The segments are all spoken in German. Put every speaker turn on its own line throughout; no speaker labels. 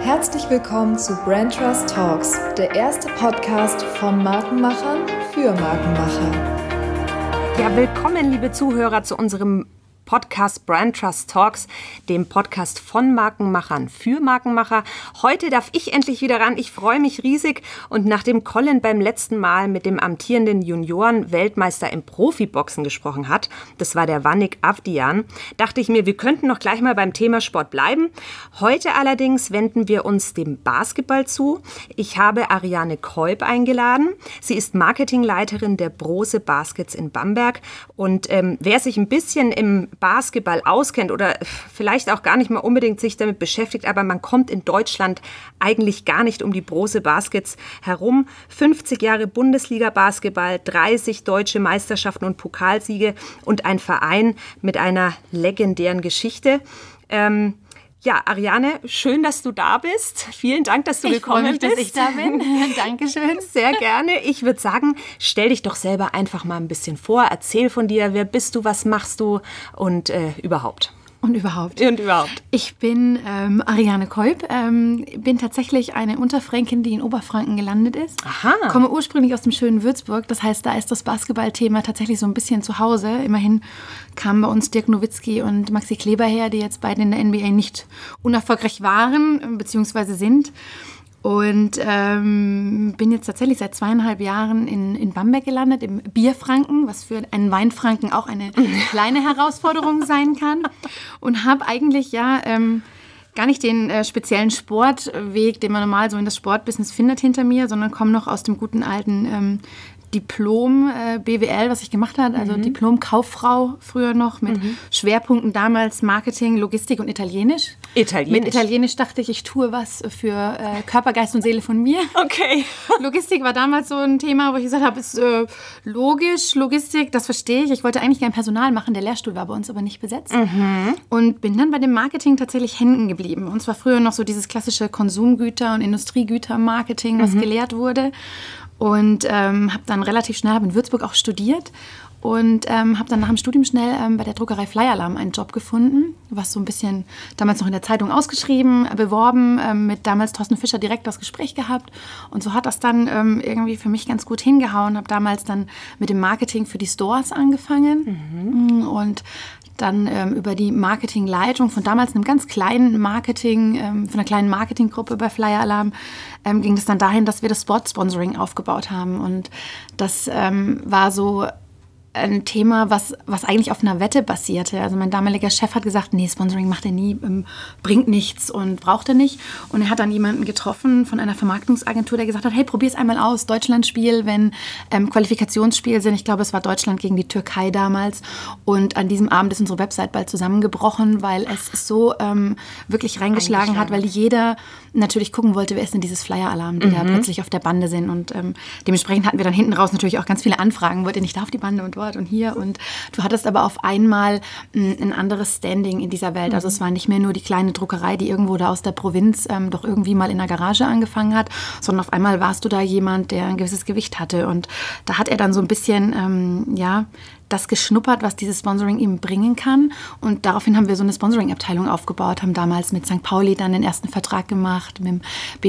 Herzlich willkommen zu Brand Trust Talks, der erste Podcast von Markenmachern für Markenmacher.
Ja, willkommen, liebe Zuhörer, zu unserem Podcast Brand Trust Talks, dem Podcast von Markenmachern für Markenmacher. Heute darf ich endlich wieder ran. Ich freue mich riesig. Und nachdem Colin beim letzten Mal mit dem amtierenden Junioren-Weltmeister im Profiboxen gesprochen hat, das war der Wannik Avdian, dachte ich mir, wir könnten noch gleich mal beim Thema Sport bleiben. Heute allerdings wenden wir uns dem Basketball zu. Ich habe Ariane Kolb eingeladen. Sie ist Marketingleiterin der Brose Baskets in Bamberg. Und wer sich ein bisschen im Basketball auskennt oder vielleicht auch gar nicht mal unbedingt sich damit beschäftigt, aber man kommt in Deutschland eigentlich gar nicht um die Brose Baskets herum. 50 Jahre Bundesliga-Basketball, 30 deutsche Meisterschaften und Pokalsiege und ein Verein mit einer legendären Geschichte. Ja, Ariane, schön, dass du da bist. Vielen Dank, dass du gekommen bist.
Ich freue mich, dass ich da bin. Dankeschön.
Sehr gerne. Ich würde sagen, stell dich doch selber einfach mal ein bisschen vor. Erzähl von dir, wer bist du, was machst du und überhaupt.
Und überhaupt. Ich bin Ariane Kolb, bin tatsächlich eine Unterfränkin, die in Oberfranken gelandet ist.
Aha.
Komme ursprünglich aus dem schönen Würzburg, das heißt, da ist das Basketballthema tatsächlich so ein bisschen zu Hause. Immerhin kamen bei uns Dirk Nowitzki und Maxi Kleber her, die jetzt beide in der NBA nicht unerfolgreich waren bzw. sind. Und bin jetzt tatsächlich seit 2,5 Jahren in Bamberg gelandet, im Bierfranken, was für einen Weinfranken auch eine kleine Herausforderung sein kann. Und habe eigentlich gar nicht den speziellen Sportweg, den man normal so in das Sportbusiness findet, hinter mir, sondern komme noch aus dem guten alten Diplom BWL, was ich gemacht habe, also Diplom-Kauffrau früher noch mit Schwerpunkten damals Marketing, Logistik und Italienisch. Mit Italienisch dachte ich tue was für Körper, Geist und Seele von mir.
Okay.
Logistik war damals so ein Thema, wo ich gesagt habe, ist logisch, Logistik, das verstehe ich. Ich wollte eigentlich gerne Personal machen, der Lehrstuhl war bei uns aber nicht besetzt. Und bin dann bei dem Marketing tatsächlich hängen geblieben. Und zwar früher noch so dieses klassische Konsumgüter- und Industriegüter-Marketing, was gelehrt wurde. Und habe dann relativ schnell, habe in Würzburg auch studiert und habe dann nach dem Studium schnell bei der Druckerei Flyer Alarm einen Job gefunden, was so ein bisschen damals noch in der Zeitung ausgeschrieben, beworben, mit damals Thorsten Fischer direkt das Gespräch gehabt. Und so hat das dann irgendwie für mich ganz gut hingehauen. Habe damals dann mit dem Marketing für die Stores angefangen und dann über die Marketingleitung von damals einem ganz kleinen Marketing, von einer kleinen Marketinggruppe bei Flyer Alarm, ging es dann dahin, dass wir das Sport-Sponsoring aufgebaut haben. Und das war so ein Thema, was eigentlich auf einer Wette basierte. Also mein damaliger Chef hat gesagt, nee, Sponsoring macht er nie, bringt nichts und braucht er nicht. Und er hat dann jemanden getroffen von einer Vermarktungsagentur, der gesagt hat, hey, probier's einmal aus, Deutschlandspiel, wenn Qualifikationsspiel sind. Ich glaube, es war Deutschland gegen die Türkei damals. Und an diesem Abend ist unsere Website bald zusammengebrochen, weil es so wirklich reingeschlagen hat, weil jeder natürlich gucken wollte, wer ist denn dieses Flyer-Alarm, die da plötzlich auf der Bande sind. Und dementsprechend hatten wir dann hinten raus natürlich auch ganz viele Anfragen. Wollt ihr nicht da auf die Bande und dort und hier? Und du hattest aber auf einmal ein anderes Standing in dieser Welt. Also es war nicht mehr nur die kleine Druckerei, die irgendwo da aus der Provinz doch irgendwie mal in der Garage angefangen hat, sondern auf einmal warst du da jemand, der ein gewisses Gewicht hatte. Und da hat er dann so ein bisschen, das geschnuppert, was dieses Sponsoring ihm bringen kann. Und daraufhin haben wir so eine Sponsoring-Abteilung aufgebaut, haben damals mit St. Pauli dann den ersten Vertrag gemacht, mit dem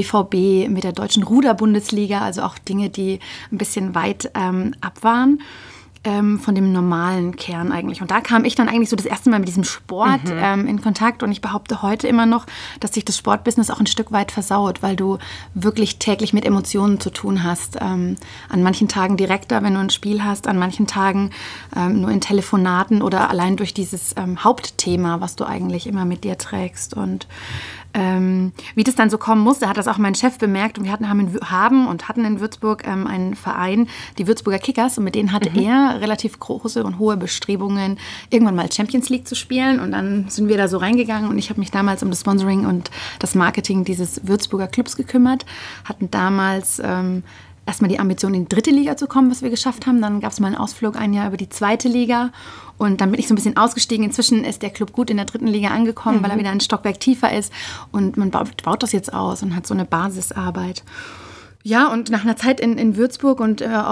BVB, mit der Deutschen Ruder-Bundesliga, also auch Dinge, die ein bisschen weit ab waren. Von dem normalen Kern eigentlich. Und da kam ich dann eigentlich so das erste Mal mit diesem Sport in Kontakt. Und ich behaupte heute immer noch, dass sich das Sportbusiness auch ein Stück weit versaut, weil du wirklich täglich mit Emotionen zu tun hast. An manchen Tagen direkter, wenn du ein Spiel hast, an manchen Tagen nur in Telefonaten oder allein durch dieses Hauptthema, was du eigentlich immer mit dir trägst. Und wie das dann so kommen musste, hat das auch mein Chef bemerkt. Und wir hatten in Würzburg einen Verein, die Würzburger Kickers. Und mit denen hatte er relativ große und hohe Bestrebungen, irgendwann mal Champions League zu spielen. Und dann sind wir da so reingegangen. Und ich habe mich damals um das Sponsoring und das Marketing dieses Würzburger Clubs gekümmert. Hatten damals erstmal die Ambition, in die 3. Liga zu kommen, was wir geschafft haben. Dann gab es mal einen Ausflug ein Jahr über die 2. Liga. Und dann bin ich so ein bisschen ausgestiegen. Inzwischen ist der Club gut in der 3. Liga angekommen, weil er wieder ein Stockwerk tiefer ist. Und man baut das jetzt aus und hat so eine Basisarbeit. Ja, und nach einer Zeit in Würzburg und auch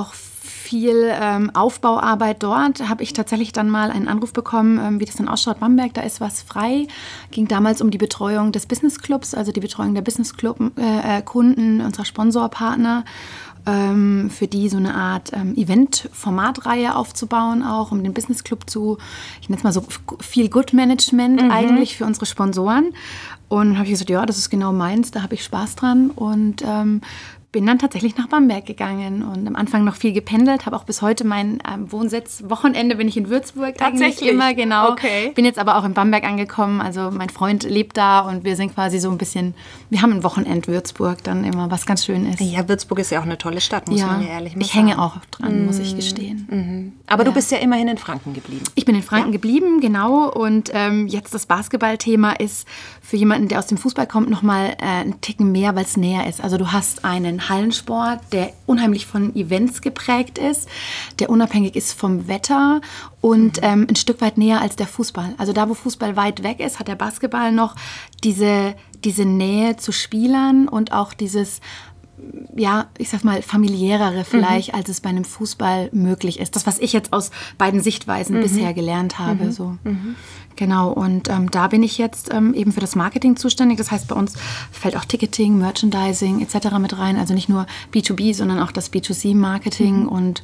viel Aufbauarbeit dort. Habe ich tatsächlich dann mal einen Anruf bekommen, wie das dann ausschaut. Bamberg, da ist was frei. Ging damals um die Betreuung des Business Clubs, also die Betreuung der Business Club Kunden, unserer Sponsorpartner. Für die so eine Art Event-Formatreihe aufzubauen, auch um den Business Club zu, ich nenne es mal so viel Good Management eigentlich für unsere Sponsoren. Und habe ich gesagt, ja, das ist genau meins, da habe ich Spaß dran und bin dann tatsächlich nach Bamberg gegangen und am Anfang noch viel gependelt, habe auch bis heute meinen Wohnsitz. Wochenende bin ich in Würzburg
tatsächlich
eigentlich immer, genau.
Okay.
Bin jetzt aber auch in Bamberg angekommen, also mein Freund lebt da und wir sind quasi so ein bisschen, wir haben ein Wochenend Würzburg dann immer, was ganz schön ist.
Ja, Würzburg ist ja auch eine tolle Stadt, muss man ja ehrlich mal sagen.
Ich hänge auch dran, muss ich gestehen.
Aber du bist ja immerhin in Franken geblieben.
Ich bin in Franken geblieben, genau. Und jetzt das Basketballthema ist für jemanden, der aus dem Fußball kommt, nochmal einen Ticken mehr, weil es näher ist. Also du hast einen Hallensport, der unheimlich von Events geprägt ist, der unabhängig ist vom Wetter und ein Stück weit näher als der Fußball. Also da, wo Fußball weit weg ist, hat der Basketball noch diese Nähe zu Spielern und auch dieses, ja, ich sag mal, familiärere vielleicht, als es bei einem Fußball möglich ist. Das, was ich jetzt aus beiden Sichtweisen bisher gelernt habe. So. Genau, und da bin ich jetzt eben für das Marketing zuständig. Das heißt, bei uns fällt auch Ticketing, Merchandising etc. mit rein. Also nicht nur B2B, sondern auch das B2C-Marketing. Und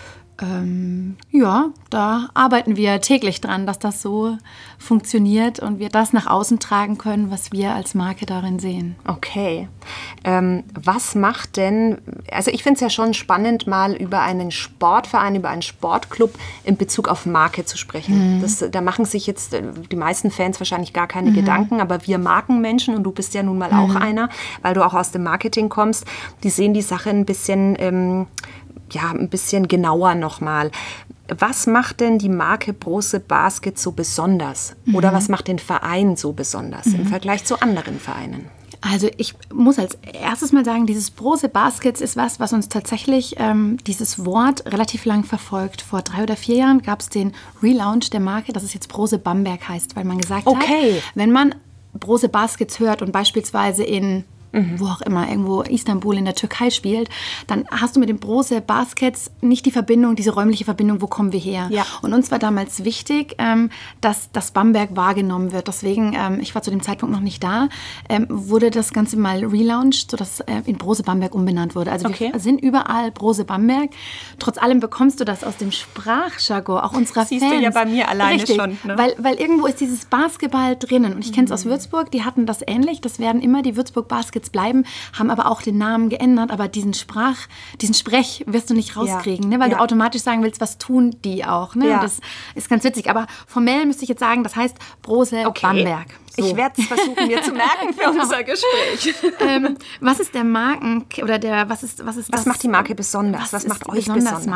ja, da arbeiten wir täglich dran, dass das so funktioniert und wir das nach außen tragen können, was wir als Marke darin sehen.
Okay. Was macht denn, also ich finde es ja schon spannend, mal über einen Sportverein, über einen Sportclub in Bezug auf Marke zu sprechen. Da machen sich jetzt die meisten Fans wahrscheinlich gar keine Gedanken, aber wir Markenmenschen, und du bist ja nun mal auch einer, weil du auch aus dem Marketing kommst, die sehen die Sache ein bisschen genauer nochmal. Was macht denn die Marke Brose Basket so besonders? Oder was macht den Verein so besonders im Vergleich zu anderen Vereinen?
Also ich muss als erstes mal sagen, dieses Brose Baskets ist was uns tatsächlich dieses Wort relativ lang verfolgt. Vor 3 oder 4 Jahren gab es den Relaunch der Marke, dass es jetzt Brose Bamberg heißt, weil man gesagt hat, wenn man Brose Baskets hört und beispielsweise in wo auch immer, irgendwo Istanbul in der Türkei spielt, dann hast du mit den Brose Baskets nicht die Verbindung, diese räumliche Verbindung, wo kommen wir her. Ja. Und uns war damals wichtig, dass das Bamberg wahrgenommen wird. Deswegen, ich war zu dem Zeitpunkt noch nicht da, wurde das Ganze mal relaunched, sodass in Brose Bamberg umbenannt wurde. Also wir sind überall Brose Bamberg. Trotz allem bekommst du das aus dem Sprachjargon, auch unserer Fans.
Siehst du ja bei mir alleine
Richtig,
schon. Ne?
Weil irgendwo ist dieses Basketball drinnen. Und ich kenne es aus Würzburg, die hatten das ähnlich. Das werden immer die Würzburg Baskets bleiben, haben aber auch den Namen geändert, aber diesen Sprech wirst du nicht rauskriegen, ne? Weil du automatisch sagen willst, was tun die auch. Ne? Ja. Das ist ganz witzig, aber formell müsste ich jetzt sagen, das heißt Brose Bamberg.
So. Ich werde es versuchen, mir zu merken für unser Gespräch.
Was ist der Marken oder was
macht die Marke besonders? Was macht euch besonders?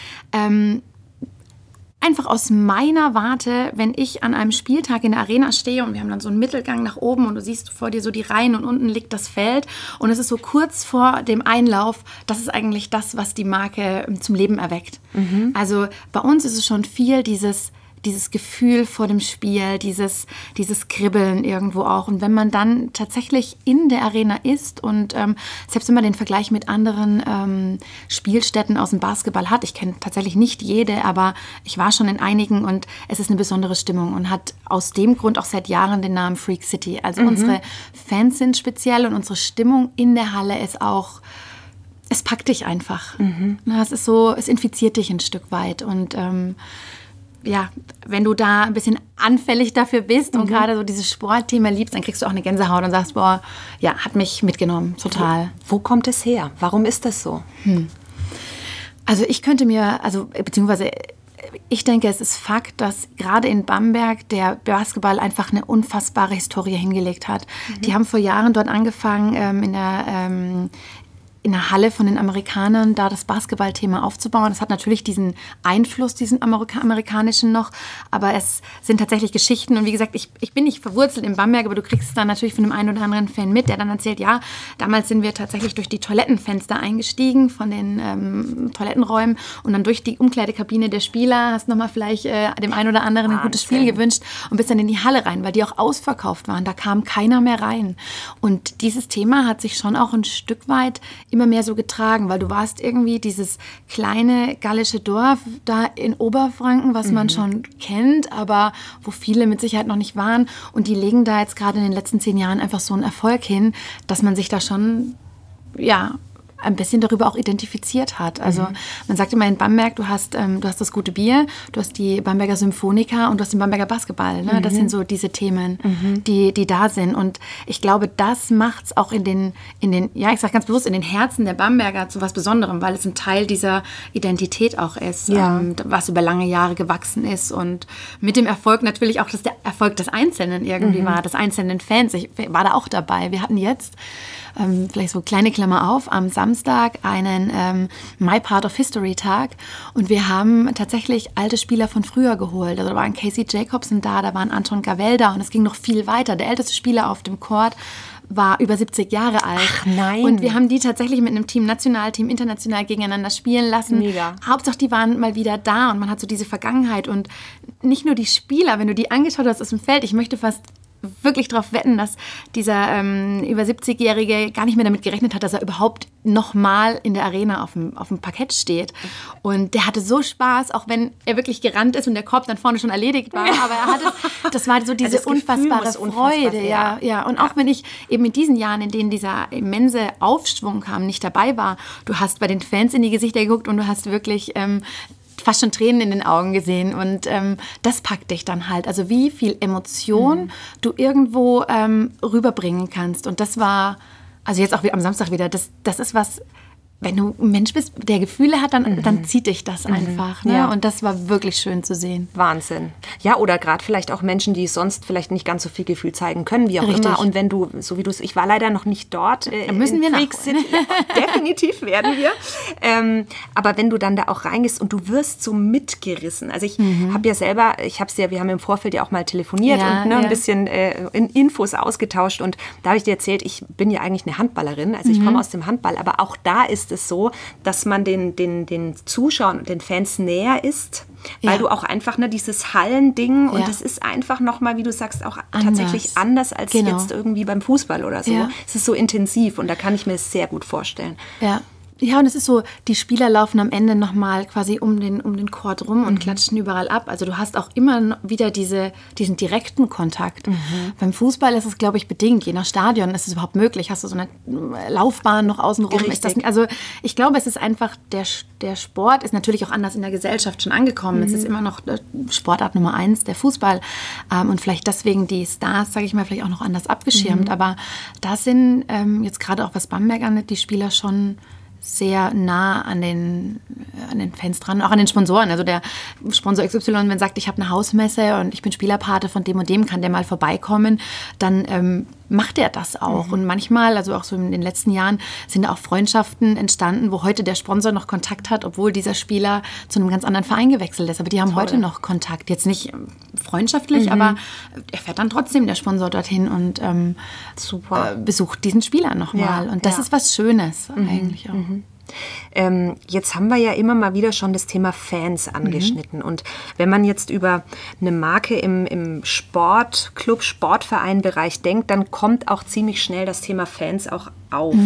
Einfach aus meiner Warte, wenn ich an einem Spieltag in der Arena stehe und wir haben dann so einen Mittelgang nach oben und du siehst vor dir so die Reihen und unten liegt das Feld und es ist so kurz vor dem Einlauf, das ist eigentlich das, was die Marke zum Leben erweckt. Also bei uns ist es schon viel dieses Gefühl vor dem Spiel, dieses Kribbeln irgendwo auch. Und wenn man dann tatsächlich in der Arena ist und selbst wenn man den Vergleich mit anderen Spielstätten aus dem Basketball hat, ich kenne tatsächlich nicht jede, aber ich war schon in einigen und es ist eine besondere Stimmung und hat aus dem Grund auch seit Jahren den Namen Freak City. Also unsere Fans sind speziell und unsere Stimmung in der Halle ist auch, es packt dich einfach. Es ist so, es infiziert dich ein Stück weit und ja, wenn du da ein bisschen anfällig dafür bist und gerade so dieses Sportthema liebst, dann kriegst du auch eine Gänsehaut und sagst, boah, ja, hat mich mitgenommen, total.
Wo kommt es her? Warum ist das so?
Also ich denke, es ist Fakt, dass gerade in Bamberg der Basketball einfach eine unfassbare Historie hingelegt hat. Die haben vor Jahren dort angefangen, in der Halle von den Amerikanern da das Basketballthema aufzubauen. Das hat natürlich diesen Einfluss, diesen amerikanischen noch, aber es sind tatsächlich Geschichten und wie gesagt, ich bin nicht verwurzelt in Bamberg, aber du kriegst es dann natürlich von dem einen oder anderen Fan mit, der dann erzählt, ja, damals sind wir tatsächlich durch die Toilettenfenster eingestiegen von den Toilettenräumen und dann durch die Umkleidekabine der Spieler, hast nochmal vielleicht dem einen oder anderen ein gutes Spiel gewünscht und bist dann in die Halle rein, weil die auch ausverkauft waren. Da kam keiner mehr rein. Und dieses Thema hat sich schon auch ein Stück weit immer mehr so getragen, weil du warst irgendwie dieses kleine gallische Dorf da in Oberfranken, was man schon kennt, aber wo viele mit Sicherheit noch nicht waren. Und die legen da jetzt gerade in den letzten 10 Jahren einfach so einen Erfolg hin, dass man sich da schon, ein bisschen darüber auch identifiziert hat. Also man sagt immer in Bamberg, du hast das gute Bier, du hast die Bamberger Symphoniker und du hast den Bamberger Basketball. Ne? Das sind so diese Themen, die da sind. Und ich glaube, das macht es auch in den, ich sage ganz bewusst, in den Herzen der Bamberger zu was Besonderem, weil es ein Teil dieser Identität auch ist, was über lange Jahre gewachsen ist. Und mit dem Erfolg natürlich auch, dass der Erfolg des Einzelnen irgendwie war, des einzelnen Fans. Ich war da auch dabei. Wir hatten jetzt vielleicht so kleine Klammer auf, am Samstag einen My Part of History Tag und wir haben tatsächlich alte Spieler von früher geholt. Also da waren Casey Jacobsen da waren Anton Gavell da und es ging noch viel weiter. Der älteste Spieler auf dem Court war über 70 Jahre alt.
Ach nein.
Und wir haben die tatsächlich mit einem Team, Nationalteam, international gegeneinander spielen lassen.
Mega.
Hauptsache, die waren mal wieder da und man hat so diese Vergangenheit und nicht nur die Spieler, wenn du die angeschaut hast aus dem Feld, ich möchte fast wirklich darauf wetten, dass dieser über 70-Jährige gar nicht mehr damit gerechnet hat, dass er überhaupt nochmal in der Arena auf dem Parkett steht. Und der hatte so Spaß, auch wenn er wirklich gerannt ist und der Korb dann vorne schon erledigt war. Aber er hatte, das war so diese unfassbare Freude. Ja. Und auch wenn ich eben in diesen Jahren, in denen dieser immense Aufschwung kam, nicht dabei war, du hast bei den Fans in die Gesichter geguckt und du hast wirklich fast schon Tränen in den Augen gesehen und das packt dich dann halt. Also wie viel Emotion du irgendwo rüberbringen kannst und das war, also jetzt auch am Samstag wieder, das ist was, wenn du ein Mensch bist, der Gefühle hat, dann zieht dich das einfach. Ne?
Ja.
Und das war wirklich schön zu sehen.
Wahnsinn. Ja, oder gerade vielleicht auch Menschen, die sonst vielleicht nicht ganz so viel Gefühl zeigen können, wie auch
Richtig.
immer. Und wenn du, so wie du es, ich war leider noch nicht dort.
Dann müssen wir
Freak
nachholen.
City. Definitiv werden wir. Aber wenn du dann da auch reingehst und du wirst so mitgerissen. Also ich habe ja selber, wir haben im Vorfeld ja auch mal telefoniert und ein bisschen Infos ausgetauscht. Und da habe ich dir erzählt, ich bin ja eigentlich eine Handballerin. Also ich komme aus dem Handball. Aber auch da ist es so, dass man den Zuschauern und den Fans näher ist, weil du auch einfach dieses Hallending und das ist einfach nochmal, wie du sagst, auch tatsächlich anders als jetzt irgendwie beim Fußball oder so.
Ja.
Es ist so intensiv und da kann ich mir es sehr gut vorstellen.
Ja, und es ist so, die Spieler laufen am Ende nochmal quasi um den Court rum und klatschen überall ab. Also du hast auch immer wieder diesen direkten Kontakt. Beim Fußball ist es, glaube ich, bedingt. Je nach Stadion ist es überhaupt möglich. Hast du so eine Laufbahn noch außenrum? Also ich glaube, es ist einfach, der Sport ist natürlich auch anders in der Gesellschaft schon angekommen. Es ist immer noch Sportart Nummer 1, der Fußball. Und vielleicht deswegen die Stars, sage ich mal, vielleicht auch noch anders abgeschirmt. Aber da sind jetzt gerade auch was Bamberg angeht, die Spieler schon sehr nah an den Fans dran, auch an den Sponsoren. Also der Sponsor XY, wenn er sagt, ich habe eine Hausmesse und ich bin Spielerpate von dem und dem, kann der mal vorbeikommen, dann macht er das auch. Und manchmal, also auch so in den letzten Jahren, sind da auch Freundschaften entstanden, wo heute der Sponsor noch Kontakt hat, obwohl dieser Spieler zu einem ganz anderen Verein gewechselt ist. Aber die haben heute noch Kontakt. Jetzt nicht freundschaftlich, aber er fährt dann trotzdem, der Sponsor, dorthin und besucht diesen Spieler nochmal. Und das ist was Schönes eigentlich auch.
Jetzt haben wir ja immer mal wieder schon das Thema Fans angeschnitten. Und wenn man jetzt über eine Marke im Sportclub, Sportvereinbereich denkt, dann kommt auch ziemlich schnell das Thema Fans auch auf.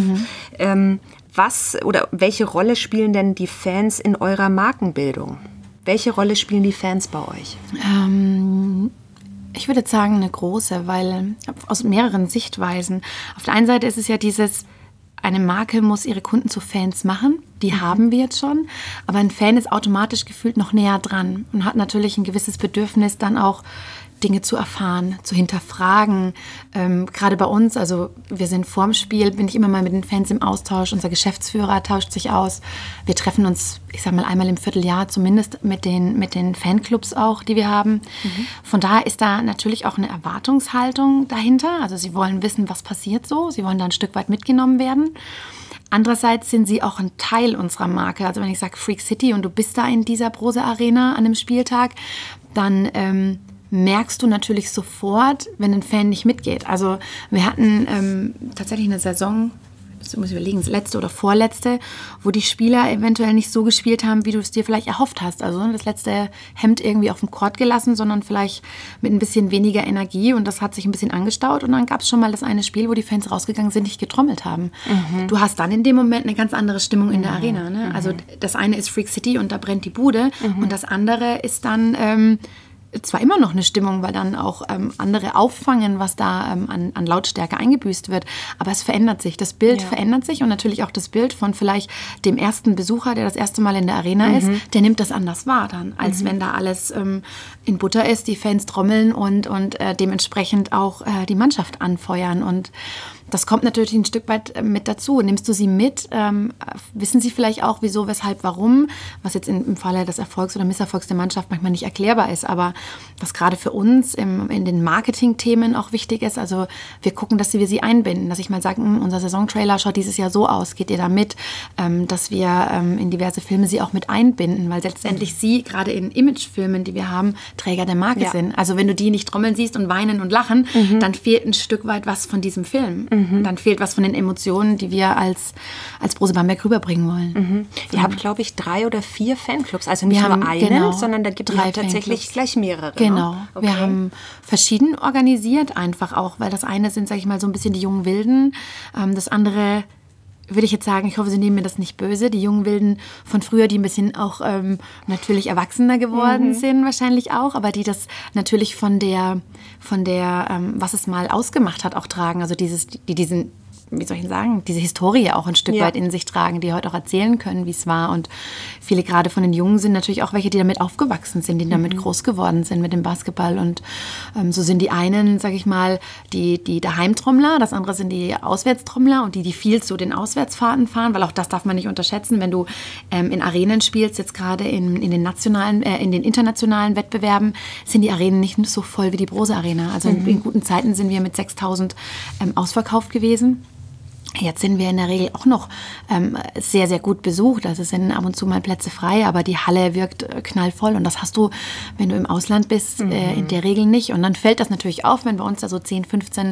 Welche Rolle spielen denn die Fans in eurer Markenbildung? Welche Rolle spielen die Fans bei euch?
Ich würde sagen, eine große, weil aus mehreren Sichtweisen. Auf der einen Seite ist es ja eine Marke muss ihre Kunden zu Fans machen. Die haben wir jetzt schon. Aber ein Fan ist automatisch gefühlt noch näher dran und hat natürlich ein gewisses Bedürfnis, dann auch Dinge zu erfahren, zu hinterfragen. Gerade bei uns, also wir sind vorm Spiel, bin ich immer mal mit den Fans im Austausch. Unser Geschäftsführer tauscht sich aus. Wir treffen uns, ich sag mal, einmal im Vierteljahr zumindest mit den Fanclubs auch, die wir haben. Von daher ist da natürlich auch eine Erwartungshaltung dahinter. Also sie wollen wissen, was passiert so. Sie wollen da ein Stück weit mitgenommen werden. Andererseits sind sie auch ein Teil unserer Marke. Also wenn ich sage Freak City und du bist da in dieser Brose Arena an einem Spieltag, dann merkst du natürlich sofort, wenn ein Fan nicht mitgeht. Also wir hatten tatsächlich eine Saison, muss ich überlegen, das letzte oder vorletzte, wo die Spieler eventuell nicht so gespielt haben, wie du es dir vielleicht erhofft hast. Also das letzte Hemd irgendwie auf dem Court gelassen, sondern vielleicht mit ein bisschen weniger Energie und das hat sich ein bisschen angestaut und dann gab es schon mal das eine Spiel, wo die Fans rausgegangen sind, nicht getrommelt haben. Du hast dann in dem Moment eine ganz andere Stimmung in der Arena. Ne? Also das eine ist Freak City und da brennt die Bude und das andere ist dann zwar immer noch eine Stimmung, weil dann auch andere auffangen, was da an Lautstärke eingebüßt wird, aber es verändert sich. Das Bild verändert sich und natürlich auch das Bild von vielleicht dem ersten Besucher, der das erste Mal in der Arena ist, der nimmt das anders wahr dann, als wenn da alles in Butter ist, die Fans trommeln und dementsprechend auch die Mannschaft anfeuern und das kommt natürlich ein Stück weit mit dazu. Nimmst du sie mit? Wissen sie vielleicht auch, wieso, weshalb, warum? Was jetzt im Falle des Erfolgs oder Misserfolgs der Mannschaft manchmal nicht erklärbar ist. Aber was gerade für uns in den Marketing-Themen auch wichtig ist, also wir gucken, dass wir sie einbinden. Dass ich mal sage, unser Saisontrailer schaut dieses Jahr so aus. Geht ihr da mit? Dass wir in diverse Filme sie auch mit einbinden. Weil letztendlich sie, gerade in Imagefilmen, die wir haben, Träger der Marke sind. Also wenn du die nicht trommeln siehst und weinen und lachen, dann fehlt ein Stück weit was von diesem Film. Dann fehlt was von den Emotionen, die wir als Brose Bamberg rüberbringen wollen.
Ihr habt, glaube ich, 3 oder 4 Fanclubs, also nicht nur einen, sondern da gibt es tatsächlich gleich mehrere.
Genau,
ne? Okay.
Wir haben verschieden organisiert, einfach auch, weil das eine sind, sage ich mal, so ein bisschen die jungen Wilden, das andere würde ich jetzt sagen, ich hoffe, Sie nehmen mir das nicht böse, die jungen Wilden von früher, die ein bisschen auch natürlich erwachsener geworden sind wahrscheinlich auch, aber die das natürlich von der was es mal ausgemacht hat, auch tragen. Also diesen, wie soll ich sagen, diese Historie auch ein Stück weit in sich tragen, die heute auch erzählen können, wie es war. Und viele gerade von den Jungen sind natürlich auch welche, die damit aufgewachsen sind, die damit groß geworden sind mit dem Basketball. Und so sind die einen, sage ich mal, die Daheimtrommler, das andere sind die Auswärtstrommler und die viel zu den Auswärtsfahrten fahren, weil auch das darf man nicht unterschätzen, wenn du in Arenen spielst, jetzt gerade in den internationalen Wettbewerben, sind die Arenen nicht so voll wie die Brose Arena. Also in guten Zeiten sind wir mit 6.000 ausverkauft gewesen. Jetzt sind wir in der Regel auch noch sehr, sehr gut besucht. Also es sind ab und zu mal Plätze frei, aber die Halle wirkt knallvoll. Und das hast du, wenn du im Ausland bist, in der Regel nicht. Und dann fällt das natürlich auf, wenn bei uns da so 10, 15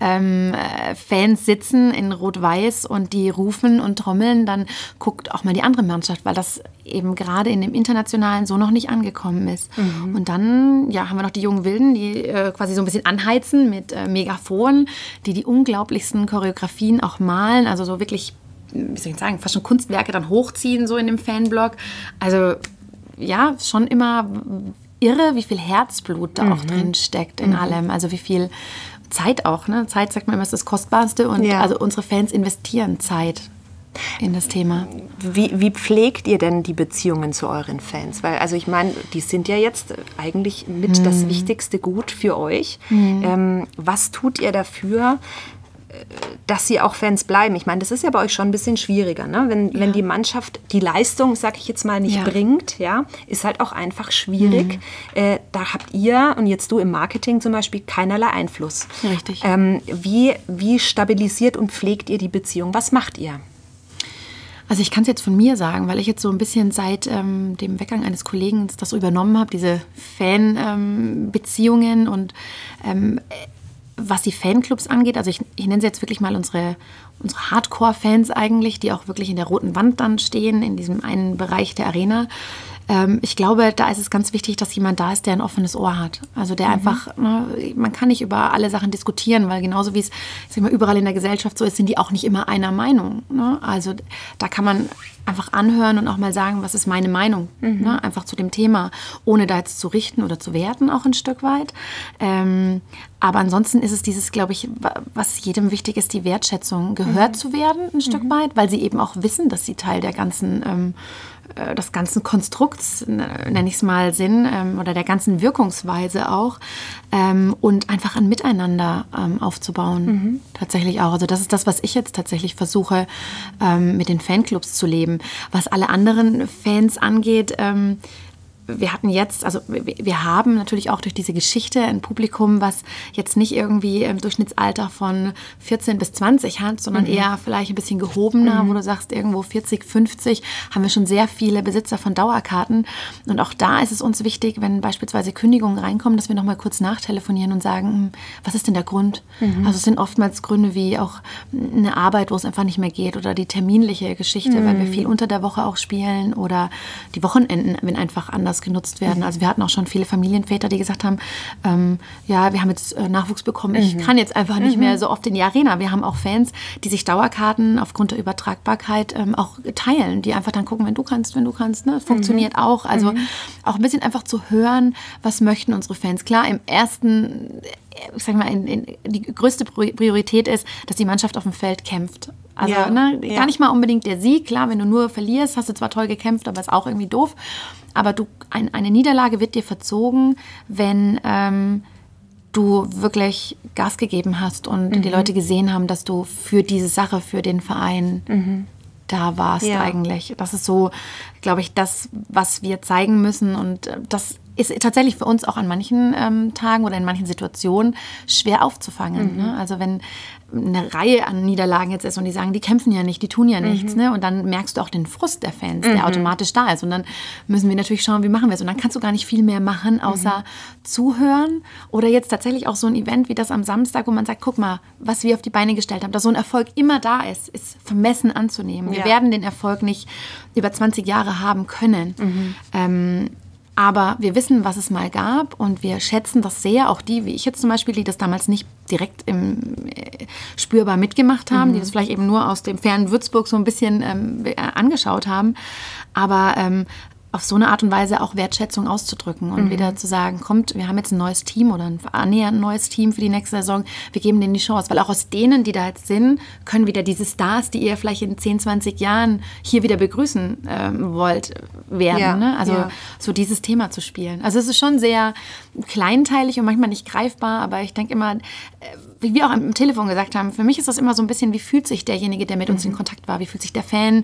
Fans sitzen in Rot-Weiß und die rufen und trommeln, dann guckt auch mal die andere Mannschaft, weil das eben gerade in dem Internationalen so noch nicht angekommen ist. Und dann haben wir noch die jungen Wilden, die quasi so ein bisschen anheizen mit Megafonen, die unglaublichsten Choreografien auch malen, also so wirklich, wie soll ich sagen, fast schon Kunstwerke dann hochziehen, so in dem Fanblog. Also ja, schon immer irre, wie viel Herzblut da auch drin steckt in allem. Also wie viel Zeit auch, ne? Zeit, sagt man immer, ist das Kostbarste und also unsere Fans investieren Zeit in das Thema.
Wie pflegt ihr denn die Beziehungen zu euren Fans? Weil, also ich meine, die sind ja jetzt eigentlich mit das wichtigste Gut für euch. Was tut ihr dafür, dass sie auch Fans bleiben? Ich meine, das ist ja bei euch schon ein bisschen schwieriger, ne? Wenn die Mannschaft die Leistung, sag ich jetzt mal, nicht bringt, ist halt auch einfach schwierig. Da habt ihr und jetzt du im Marketing zum Beispiel keinerlei Einfluss.
Richtig.
Wie stabilisiert und pflegt ihr die Beziehung? Was macht ihr?
Also ich kann es jetzt von mir sagen, weil ich jetzt so ein bisschen seit dem Weggang eines Kollegen das so übernommen habe, diese Fan-Beziehungen und was die Fanclubs angeht, also ich nenne sie jetzt wirklich mal unsere Hardcore-Fans eigentlich, die auch wirklich in der roten Wand dann stehen, in diesem einen Bereich der Arena. Ich glaube, da ist es ganz wichtig, dass jemand da ist, der ein offenes Ohr hat. Also der einfach, man kann nicht über alle Sachen diskutieren, weil genauso wie es überall in der Gesellschaft so ist, sind die auch nicht immer einer Meinung. Ne? Also da kann man einfach anhören und auch mal sagen, was ist meine Meinung, ne? Einfach zu dem Thema, ohne da jetzt zu richten oder zu werten auch ein Stück weit. Aber ansonsten ist es dieses, glaube ich, was jedem wichtig ist, die Wertschätzung, gehört zu werden ein Stück weit, weil sie eben auch wissen, dass sie Teil der ganzen des ganzen Konstrukts, nenne ich es mal, sind oder der ganzen Wirkungsweise auch und einfach ein Miteinander aufzubauen, tatsächlich auch. Also das ist das, was ich jetzt tatsächlich versuche, mit den Fanclubs zu leben. Was alle anderen Fans angeht, wir hatten jetzt, also wir haben natürlich auch durch diese Geschichte ein Publikum, was jetzt nicht irgendwie im Durchschnittsalter von 14 bis 20 hat, sondern eher vielleicht ein bisschen gehobener, wo du sagst, irgendwo 40, 50, haben wir schon sehr viele Besitzer von Dauerkarten. Und auch da ist es uns wichtig, wenn beispielsweise Kündigungen reinkommen, dass wir nochmal kurz nachtelefonieren und sagen, was ist denn der Grund? Also es sind oftmals Gründe wie auch eine Arbeit, wo es einfach nicht mehr geht oder die terminliche Geschichte, weil wir viel unter der Woche auch spielen oder die Wochenenden, wenn einfach anders genutzt werden. Also wir hatten auch schon viele Familienväter, die gesagt haben, ja, wir haben jetzt Nachwuchs bekommen, ich kann jetzt einfach nicht mehr so oft in die Arena. Wir haben auch Fans, die sich Dauerkarten aufgrund der Übertragbarkeit auch teilen, die einfach dann gucken, wenn du kannst, ne? Das funktioniert auch. Also auch ein bisschen einfach zu hören, was möchten unsere Fans. Klar, im ersten, ich sag mal, die größte Priorität ist, dass die Mannschaft auf dem Feld kämpft. Also gar nicht mal unbedingt der Sieg. Klar, wenn du nur verlierst, hast du zwar toll gekämpft, aber ist auch irgendwie doof. Aber eine Niederlage wird dir verzogen, wenn du wirklich Gas gegeben hast und die Leute gesehen haben, dass du für diese Sache, für den Verein da warst eigentlich. Das ist so, glaube ich, das, was wir zeigen müssen. Und das ist tatsächlich für uns auch an manchen Tagen oder in manchen Situationen schwer aufzufangen. Ne? Also wenn eine Reihe an Niederlagen jetzt ist und die sagen, die kämpfen ja nicht, die tun ja nichts. Ne? Und dann merkst du auch den Frust der Fans, der automatisch da ist. Und dann müssen wir natürlich schauen, wie machen wir es. Und dann kannst du gar nicht viel mehr machen, außer zuhören. Oder jetzt tatsächlich auch so ein Event wie das am Samstag, wo man sagt, guck mal, was wir auf die Beine gestellt haben. Dass so ein Erfolg immer da ist vermessen anzunehmen. Wir werden den Erfolg nicht über 20 Jahre haben können. Aber wir wissen, was es mal gab und wir schätzen das sehr. Auch die, wie ich jetzt zum Beispiel, die das damals nicht direkt spürbar mitgemacht haben, die das vielleicht eben nur aus dem fernen Würzburg so ein bisschen angeschaut haben. Aber auf so eine Art und Weise auch Wertschätzung auszudrücken und wieder zu sagen, kommt, wir haben jetzt ein neues Team oder ein annähernd neues Team für die nächste Saison, wir geben denen die Chance, weil auch aus denen, die da jetzt sind, können wieder diese Stars, die ihr vielleicht in 10, 20 Jahren hier wieder begrüßen wollt, werden.
Ja,
ne? Also so dieses Thema zu spielen. Also es ist schon sehr kleinteilig und manchmal nicht greifbar, aber ich denke immer, wie wir auch am Telefon gesagt haben, für mich ist das immer so ein bisschen, wie fühlt sich derjenige, der mit uns in Kontakt war, wie fühlt sich der Fan,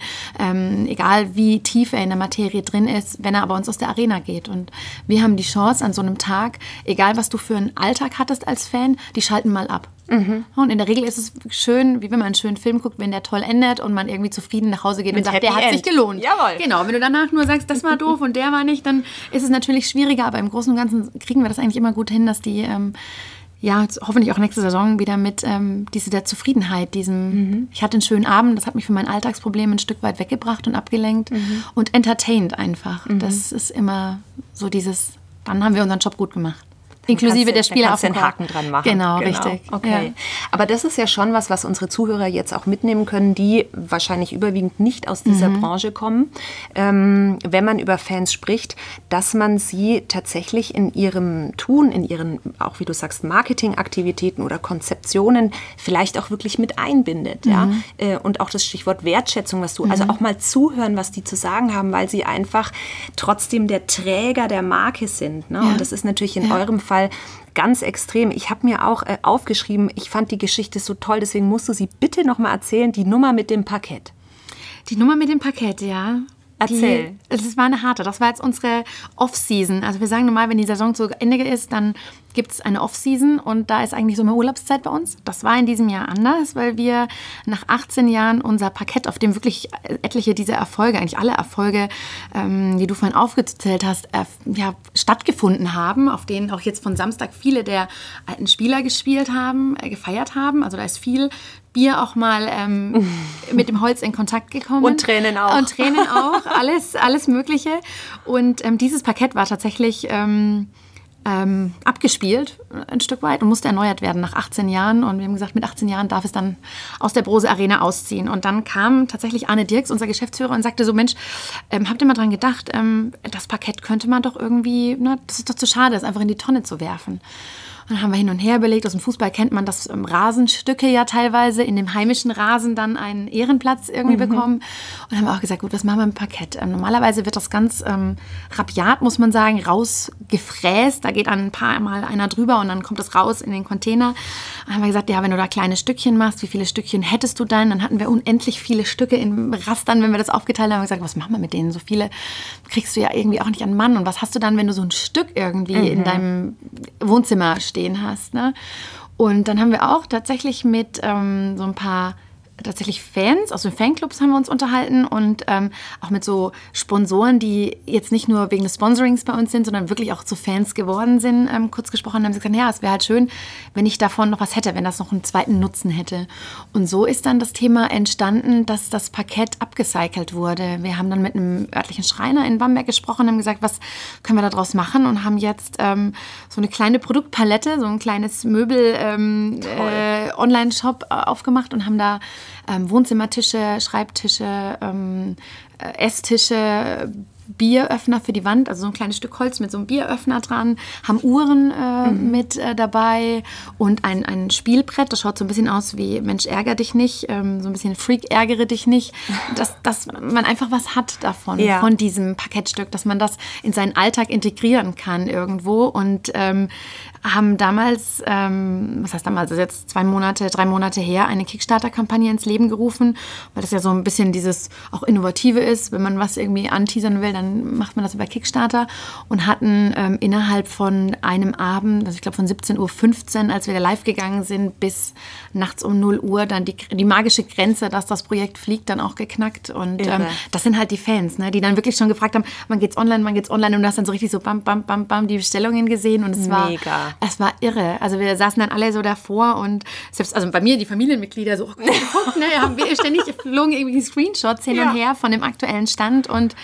egal wie tief er in der Materie drin ist, wenn er aber uns aus der Arena geht. Und wir haben die Chance an so einem Tag, egal was du für einen Alltag hattest als Fan, die schalten mal ab. Und in der Regel ist es schön, wie wenn man einen schönen Film guckt, wenn der toll endet und man irgendwie zufrieden nach Hause geht und sagt, der hat sich gelohnt.
Jawohl.
Genau, wenn du danach nur sagst, das war doof und der war nicht, dann ist es natürlich schwieriger, aber im Großen und Ganzen kriegen wir das eigentlich immer gut hin, dass die hoffentlich auch nächste Saison wieder mit der Zufriedenheit, ich hatte einen schönen Abend, das hat mich von meinen Alltagsproblemen ein Stück weit weggebracht und abgelenkt und entertained einfach. Das ist immer so dann haben wir unseren Job gut gemacht. Inklusive der Spieler auf
den Haken dran machen.
Genau, richtig.
Okay. Ja. Aber das ist ja schon was unsere Zuhörer jetzt auch mitnehmen können, die wahrscheinlich überwiegend nicht aus dieser Branche kommen. Wenn man über Fans spricht, dass man sie tatsächlich in ihrem Tun, in ihren, auch wie du sagst, Marketingaktivitäten oder Konzeptionen vielleicht auch wirklich mit einbindet. Ja? Und auch das Stichwort Wertschätzung, also auch mal zuhören, was die zu sagen haben, weil sie einfach trotzdem der Träger der Marke sind. Ne?
Ja.
Und das ist natürlich in eurem Fall ganz extrem. Ich habe mir auch aufgeschrieben, ich fand die Geschichte so toll, deswegen musst du sie bitte noch mal erzählen, die Nummer mit dem Parkett.
Die Nummer mit dem Parkett, ja.
Erzähl.
Das war eine harte. Das war jetzt unsere Off-Season. Also wir sagen normal, wenn die Saison zu Ende ist, dann gibt es eine Off-Season und da ist eigentlich so eine Urlaubszeit bei uns. Das war in diesem Jahr anders, weil wir nach 18 Jahren unser Parkett, auf dem wirklich etliche dieser Erfolge, eigentlich alle Erfolge, die du vorhin aufgezählt hast, stattgefunden haben, auf denen auch jetzt von Samstag viele der alten Spieler gefeiert haben. Also da ist viel Bier auch mal mit dem Holz in Kontakt gekommen.
Und Tränen auch.
Und Tränen auch, alles Mögliche. Und dieses Parkett war tatsächlich abgespielt, ein Stück weit, und musste erneuert werden nach 18 Jahren. Und wir haben gesagt, mit 18 Jahren darf es dann aus der Brose Arena ausziehen. Und dann kam tatsächlich Arne Dirks, unser Geschäftsführer, und sagte so, Mensch, habt ihr mal dran gedacht, das Parkett könnte man doch irgendwie, das ist doch zu schade, das einfach in die Tonne zu werfen. dann haben wir hin und her überlegt, aus dem Fußball kennt man das, Rasenstücke ja teilweise, in dem heimischen Rasen dann einen Ehrenplatz irgendwie bekommen. Und haben wir auch gesagt, gut, was machen wir mit Parkett? Normalerweise wird das ganz rabiat, muss man sagen, rausgefräst. Da geht dann ein paar Mal einer drüber und dann kommt das raus in den Container. Dann haben wir gesagt, ja, wenn du da kleine Stückchen machst, wie viele Stückchen hättest du dann? Dann hatten wir unendlich viele Stücke in Rastern, wenn wir das aufgeteilt haben. Haben wir gesagt, was machen wir mit denen? So viele kriegst du ja irgendwie auch nicht an Mann. Und was hast du dann, wenn du so ein Stück irgendwie in deinem Wohnzimmer stehen hast? Ne? Und dann haben wir auch tatsächlich mit so ein paar Fans aus den Fanclubs haben wir uns unterhalten und auch mit so Sponsoren, die jetzt nicht nur wegen des Sponsorings bei uns sind, sondern wirklich auch zu Fans geworden sind, kurz gesprochen haben sie gesagt, ja, es wäre halt schön, wenn ich davon noch was hätte, wenn das noch einen zweiten Nutzen hätte. Und so ist dann das Thema entstanden, dass das Parkett upgecycelt wurde. Wir haben dann mit einem örtlichen Schreiner in Bamberg gesprochen, haben gesagt, was können wir daraus machen und haben jetzt so eine kleine Produktpalette, so ein kleines Möbel Online-Shop aufgemacht und haben da Wohnzimmertische, Schreibtische, Esstische, Bieröffner für die Wand, also so ein kleines Stück Holz mit so einem Bieröffner dran, haben Uhren mit dabei und ein Spielbrett, das schaut so ein bisschen aus wie Mensch, ärger dich nicht, so ein bisschen Freak, ärgere dich nicht, dass man einfach was hat davon, von diesem Parkettstück, dass man das in seinen Alltag integrieren kann irgendwo und haben damals, was heißt damals, also jetzt 3 Monate her, eine Kickstarter-Kampagne ins Leben gerufen, weil das ja so ein bisschen dieses auch Innovative ist, wenn man was irgendwie anteasern will, dann macht man das über Kickstarter und hatten innerhalb von einem Abend, also ich glaube von 17:15 Uhr, als wir da live gegangen sind, bis nachts um 0 Uhr dann die magische Grenze, dass das Projekt fliegt, dann auch geknackt und das sind halt die Fans, ne, die dann wirklich schon gefragt haben, wann geht's online und du hast dann so richtig so bam, bam, bam, bam die Bestellungen gesehen und es war irre. Also wir saßen dann alle so davor und selbst, also bei mir, die Familienmitglieder so, guck, ne, haben wir ständig flogen irgendwie Screenshots hin und her von dem aktuellen Stand und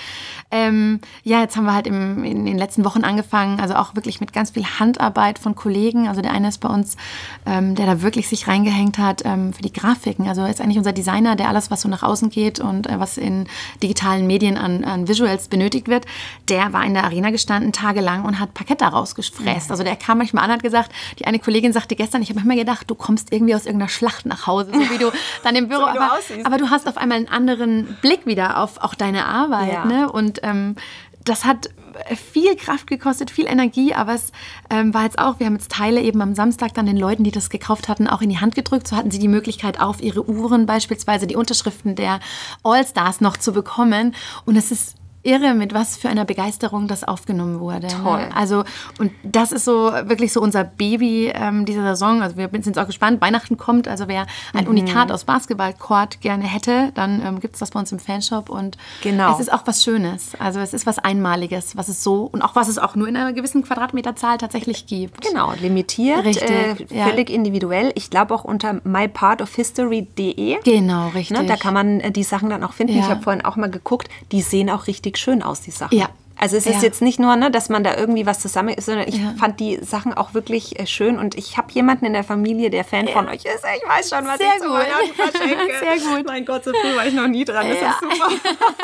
jetzt haben wir halt in den letzten Wochen angefangen, also auch wirklich mit ganz viel Handarbeit von Kollegen. Also der eine ist bei uns, der da wirklich sich reingehängt hat für die Grafiken. Also er ist eigentlich unser Designer, der alles, was so nach außen geht und was in digitalen Medien an Visuals benötigt wird, der war in der Arena gestanden tagelang und hat Parkett da rausgefräst. Also der kam manchmal an, hat gesagt, die eine Kollegin sagte gestern, ich habe manchmal gedacht, du kommst irgendwie aus irgendeiner Schlacht nach Hause, so wie du dann im Büro, aber du hast auf einmal einen anderen Blick wieder auf auch deine Arbeit, ne? Und das hat viel Kraft gekostet, viel Energie, aber es war jetzt auch, wir haben jetzt Teile eben am Samstag dann den Leuten, die das gekauft hatten, auch in die Hand gedrückt. So hatten sie die Möglichkeit, auf ihre Uhren beispielsweise die Unterschriften der All-Stars noch zu bekommen. Und es ist irre, mit was für einer Begeisterung das aufgenommen wurde.
Toll.
Ne? Also, und das ist so wirklich so unser Baby dieser Saison. Also wir sind jetzt auch gespannt. Weihnachten kommt, also wer ein Unikat aus Basketballcourt gerne hätte, dann gibt es das bei uns im Fanshop und es ist auch was Schönes. Also es ist was Einmaliges, was es so und auch was es auch nur in einer gewissen Quadratmeterzahl tatsächlich gibt.
Genau, limitiert,
richtig,
völlig individuell. Ich glaube auch unter mypartofhistory.de.
Genau, richtig.
Ne, da kann man die Sachen dann auch finden. Ich habe vorhin auch mal geguckt, die sehen auch richtig schön aus, die Sachen.
Ja.
Also es ist jetzt nicht nur, ne, dass man da irgendwie was zusammen ist, sondern ich fand die Sachen auch wirklich schön und ich habe jemanden in der Familie, der Fan von euch ist. Ich weiß schon, was ich zu Weihnachten verschenke.
Sehr gut.
Mein Gott, so früh war ich noch nie dran. Das ist super.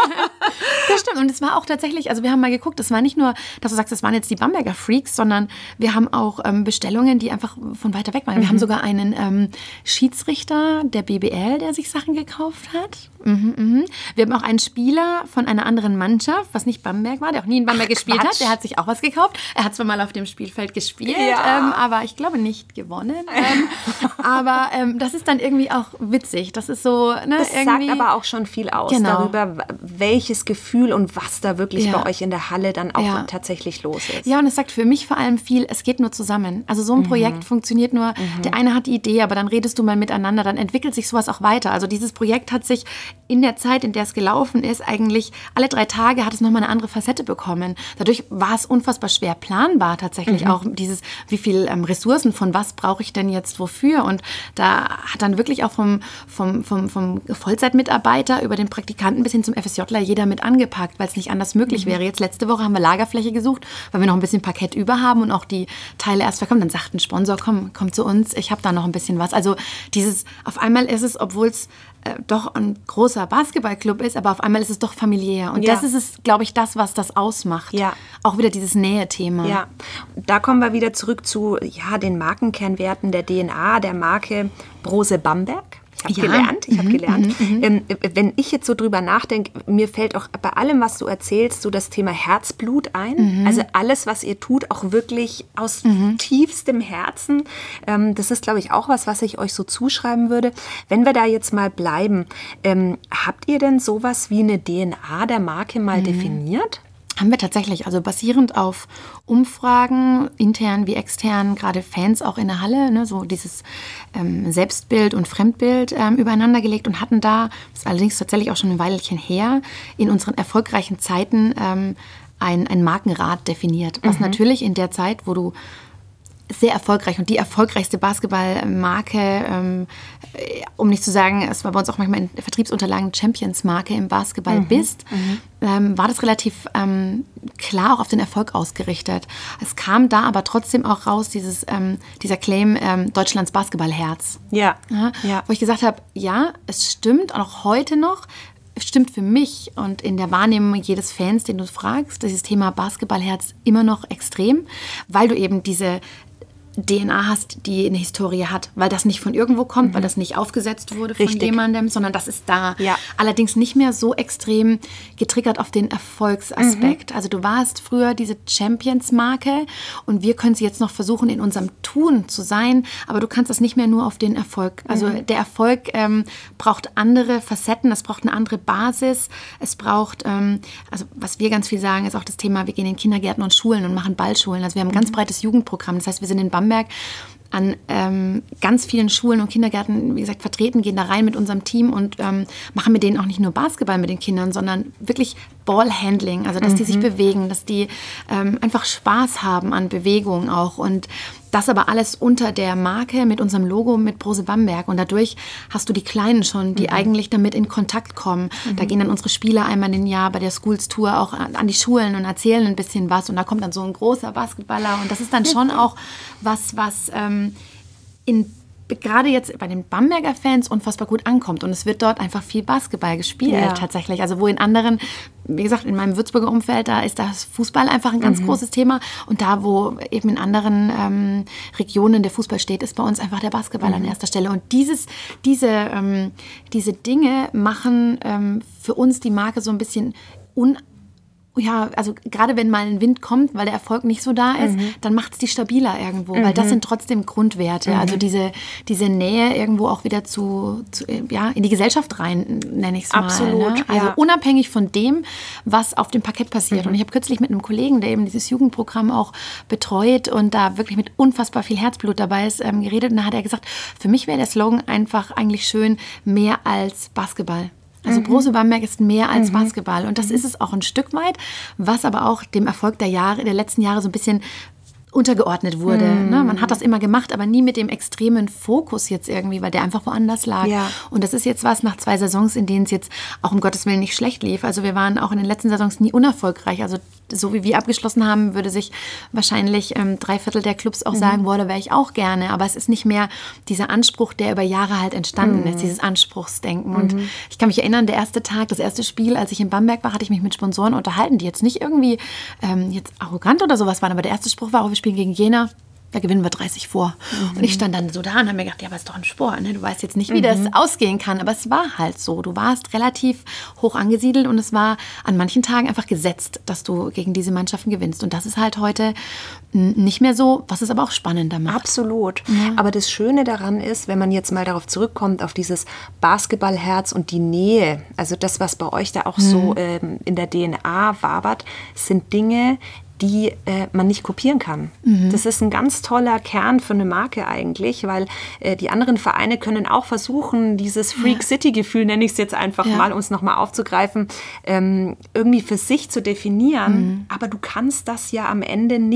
Das stimmt. Und es war auch tatsächlich, also wir haben mal geguckt, es war nicht nur, dass du sagst, das waren jetzt die Bamberger Freaks, sondern wir haben auch Bestellungen, die einfach von weiter weg waren. Wir haben sogar einen Schiedsrichter der BBL, der sich Sachen gekauft hat. Wir haben auch einen Spieler von einer anderen Mannschaft, was nicht Bamberg war, der auch nie in Bamberg gespielt hat. Der hat sich auch was gekauft. Er hat zwar mal auf dem Spielfeld gespielt, aber ich glaube nicht gewonnen. Aber das ist dann irgendwie auch witzig. Das ist so, ne,
das
irgendwie
sagt aber auch schon viel aus darüber, welches Gefühl und was da wirklich bei euch in der Halle dann auch tatsächlich los ist.
Ja, und es sagt für mich vor allem viel, es geht nur zusammen. Also so ein Projekt funktioniert nur, der eine hat die Idee, aber dann redest du mal miteinander, dann entwickelt sich sowas auch weiter. Also dieses Projekt hat sich in der Zeit, in der es gelaufen ist, eigentlich alle 3 Tage hat es nochmal eine andere Facette bekommen. Dadurch war es unfassbar schwer planbar tatsächlich auch dieses, wie viel Ressourcen, von was brauche ich denn jetzt wofür? Und da hat dann wirklich auch vom Vollzeitmitarbeiter über den Praktikanten bis hin zum FSJler jeder mit angepackt, weil es nicht anders möglich wäre. Jetzt letzte Woche haben wir Lagerfläche gesucht, weil wir noch ein bisschen Parkett über haben und auch die Teile erst verkommen. Dann sagt ein Sponsor, komm zu uns, ich habe da noch ein bisschen was. Also dieses, auf einmal ist es, obwohl es doch ein großer Basketballclub ist, aber auf einmal ist es doch familiär. Und das ist es, glaube ich, das, was das ausmacht. Ja. Auch wieder dieses Nähe-Thema.
Ja, da kommen wir wieder zurück zu den Markenkernwerten der DNA der Marke Brose Bamberg. Ich habe gelernt. Wenn ich jetzt so drüber nachdenke, mir fällt auch bei allem, was du erzählst, so das Thema Herzblut ein. Also alles, was ihr tut, auch wirklich aus tiefstem Herzen. Das ist, glaube ich, auch was ich euch so zuschreiben würde. Wenn wir da jetzt mal bleiben, habt ihr denn sowas wie eine DNA der Marke mal definiert?
Haben wir tatsächlich, also basierend auf Umfragen, intern wie extern, gerade Fans auch in der Halle, ne, so dieses Selbstbild und Fremdbild übereinander gelegt und hatten da, das ist allerdings tatsächlich auch schon ein Weilchen her, in unseren erfolgreichen Zeiten ein Markenrat definiert. Was natürlich in der Zeit, wo du sehr erfolgreich und die erfolgreichste Basketballmarke, um nicht zu sagen, es war bei uns auch manchmal in Vertriebsunterlagen Champions-Marke im Basketball bist, war das relativ klar auch auf den Erfolg ausgerichtet. Es kam da aber trotzdem auch raus, dieser Claim Deutschlands Basketballherz. Ja. Wo ich gesagt habe, ja, es stimmt, auch heute noch, stimmt für mich und in der Wahrnehmung jedes Fans, den du fragst, dieses Thema Basketballherz immer noch extrem, weil du eben diese DNA hast, die eine Historie hat, weil das nicht von irgendwo kommt, weil das nicht aufgesetzt wurde von jemandem, sondern das ist da. Ja. Allerdings nicht mehr so extrem getriggert auf den Erfolgsaspekt. Also du warst früher diese Champions-Marke und wir können sie jetzt noch versuchen, in unserem Tun zu sein, aber du kannst das nicht mehr nur auf den Erfolg. Also der Erfolg braucht andere Facetten, es braucht eine andere Basis, es braucht, also was wir ganz viel sagen, ist auch das Thema, wir gehen in Kindergärten und Schulen und machen Ballschulen. Also wir haben ein ganz breites Jugendprogramm, das heißt, wir sind in Bamberg an ganz vielen Schulen und Kindergärten, wie gesagt, vertreten, gehen da rein mit unserem Team und machen mit denen auch nicht nur Basketball mit den Kindern, sondern wirklich Ballhandling, also dass die sich bewegen, dass die einfach Spaß haben an Bewegung auch und das aber alles unter der Marke mit unserem Logo mit Brose Bamberg und dadurch hast du die Kleinen schon, die eigentlich damit in Kontakt kommen. Da gehen dann unsere Spieler einmal im Jahr bei der Schools Tour auch an die Schulen und erzählen ein bisschen was und da kommt dann so ein großer Basketballer und das ist dann schon auch was gerade jetzt bei den Bamberger Fans unfassbar gut ankommt. Und es wird dort einfach viel Basketball gespielt tatsächlich. Also wo in anderen, wie gesagt, in meinem Würzburger Umfeld, da ist das Fußball einfach ein ganz großes Thema. Und da, wo eben in anderen Regionen der Fußball steht, ist bei uns einfach der Basketball an erster Stelle. Und diese Dinge machen für uns die Marke so ein bisschen also gerade wenn mal ein Wind kommt, weil der Erfolg nicht so da ist, dann macht es die stabiler irgendwo, weil das sind trotzdem Grundwerte. Also diese Nähe irgendwo auch wieder in die Gesellschaft rein, nenne ich es mal.
Absolut.
Ne? Also unabhängig von dem, was auf dem Parkett passiert. Und ich habe kürzlich mit einem Kollegen, der eben dieses Jugendprogramm auch betreut und da wirklich mit unfassbar viel Herzblut dabei ist, geredet. Und da hat er gesagt, für mich wäre der Slogan einfach eigentlich schön, mehr als Basketball. Also Brose Bamberg ist mehr als Basketball und das ist es auch ein Stück weit, was aber auch dem Erfolg der letzten Jahre so ein bisschen untergeordnet wurde. Ne? Man hat das immer gemacht, aber nie mit dem extremen Fokus jetzt irgendwie, weil der einfach woanders lag. Ja. Und das ist jetzt was nach 2 Saisons, in denen es jetzt auch um Gottes Willen nicht schlecht lief. Also wir waren auch in den letzten Saisons nie unerfolgreich. Also so wie wir abgeschlossen haben, würde sich wahrscheinlich 3/4 der Clubs auch sagen, boah, da wäre ich auch gerne. Aber es ist nicht mehr dieser Anspruch, der über Jahre halt entstanden ist, dieses Anspruchsdenken. Und ich kann mich erinnern, der erste Tag, das erste Spiel, als ich in Bamberg war, hatte ich mich mit Sponsoren unterhalten, die jetzt nicht irgendwie jetzt arrogant oder sowas waren. Aber der erste Spruch war auch, wir spielen gegen Jena. Da gewinnen wir 30 vor. Und ich stand dann so da und habe mir gedacht, ja, aber ist doch ein Sport. Ne? Du weißt jetzt nicht, wie das ausgehen kann. Aber es war halt so. Du warst relativ hoch angesiedelt und es war an manchen Tagen einfach gesetzt, dass du gegen diese Mannschaften gewinnst. Und das ist halt heute nicht mehr so, was es aber auch spannender macht.
Absolut. Ja. Aber das Schöne daran ist, wenn man jetzt mal darauf zurückkommt, auf dieses Basketballherz und die Nähe, also das, was bei euch da auch so in der DNA wabert, sind Dinge, die man nicht kopieren kann. Das ist ein ganz toller Kern für eine Marke eigentlich, weil die anderen Vereine können auch versuchen, dieses Freak-City-Gefühl, nenne ich es jetzt einfach mal, um es nochmal aufzugreifen, irgendwie für sich zu definieren. Aber du kannst das ja am Ende nicht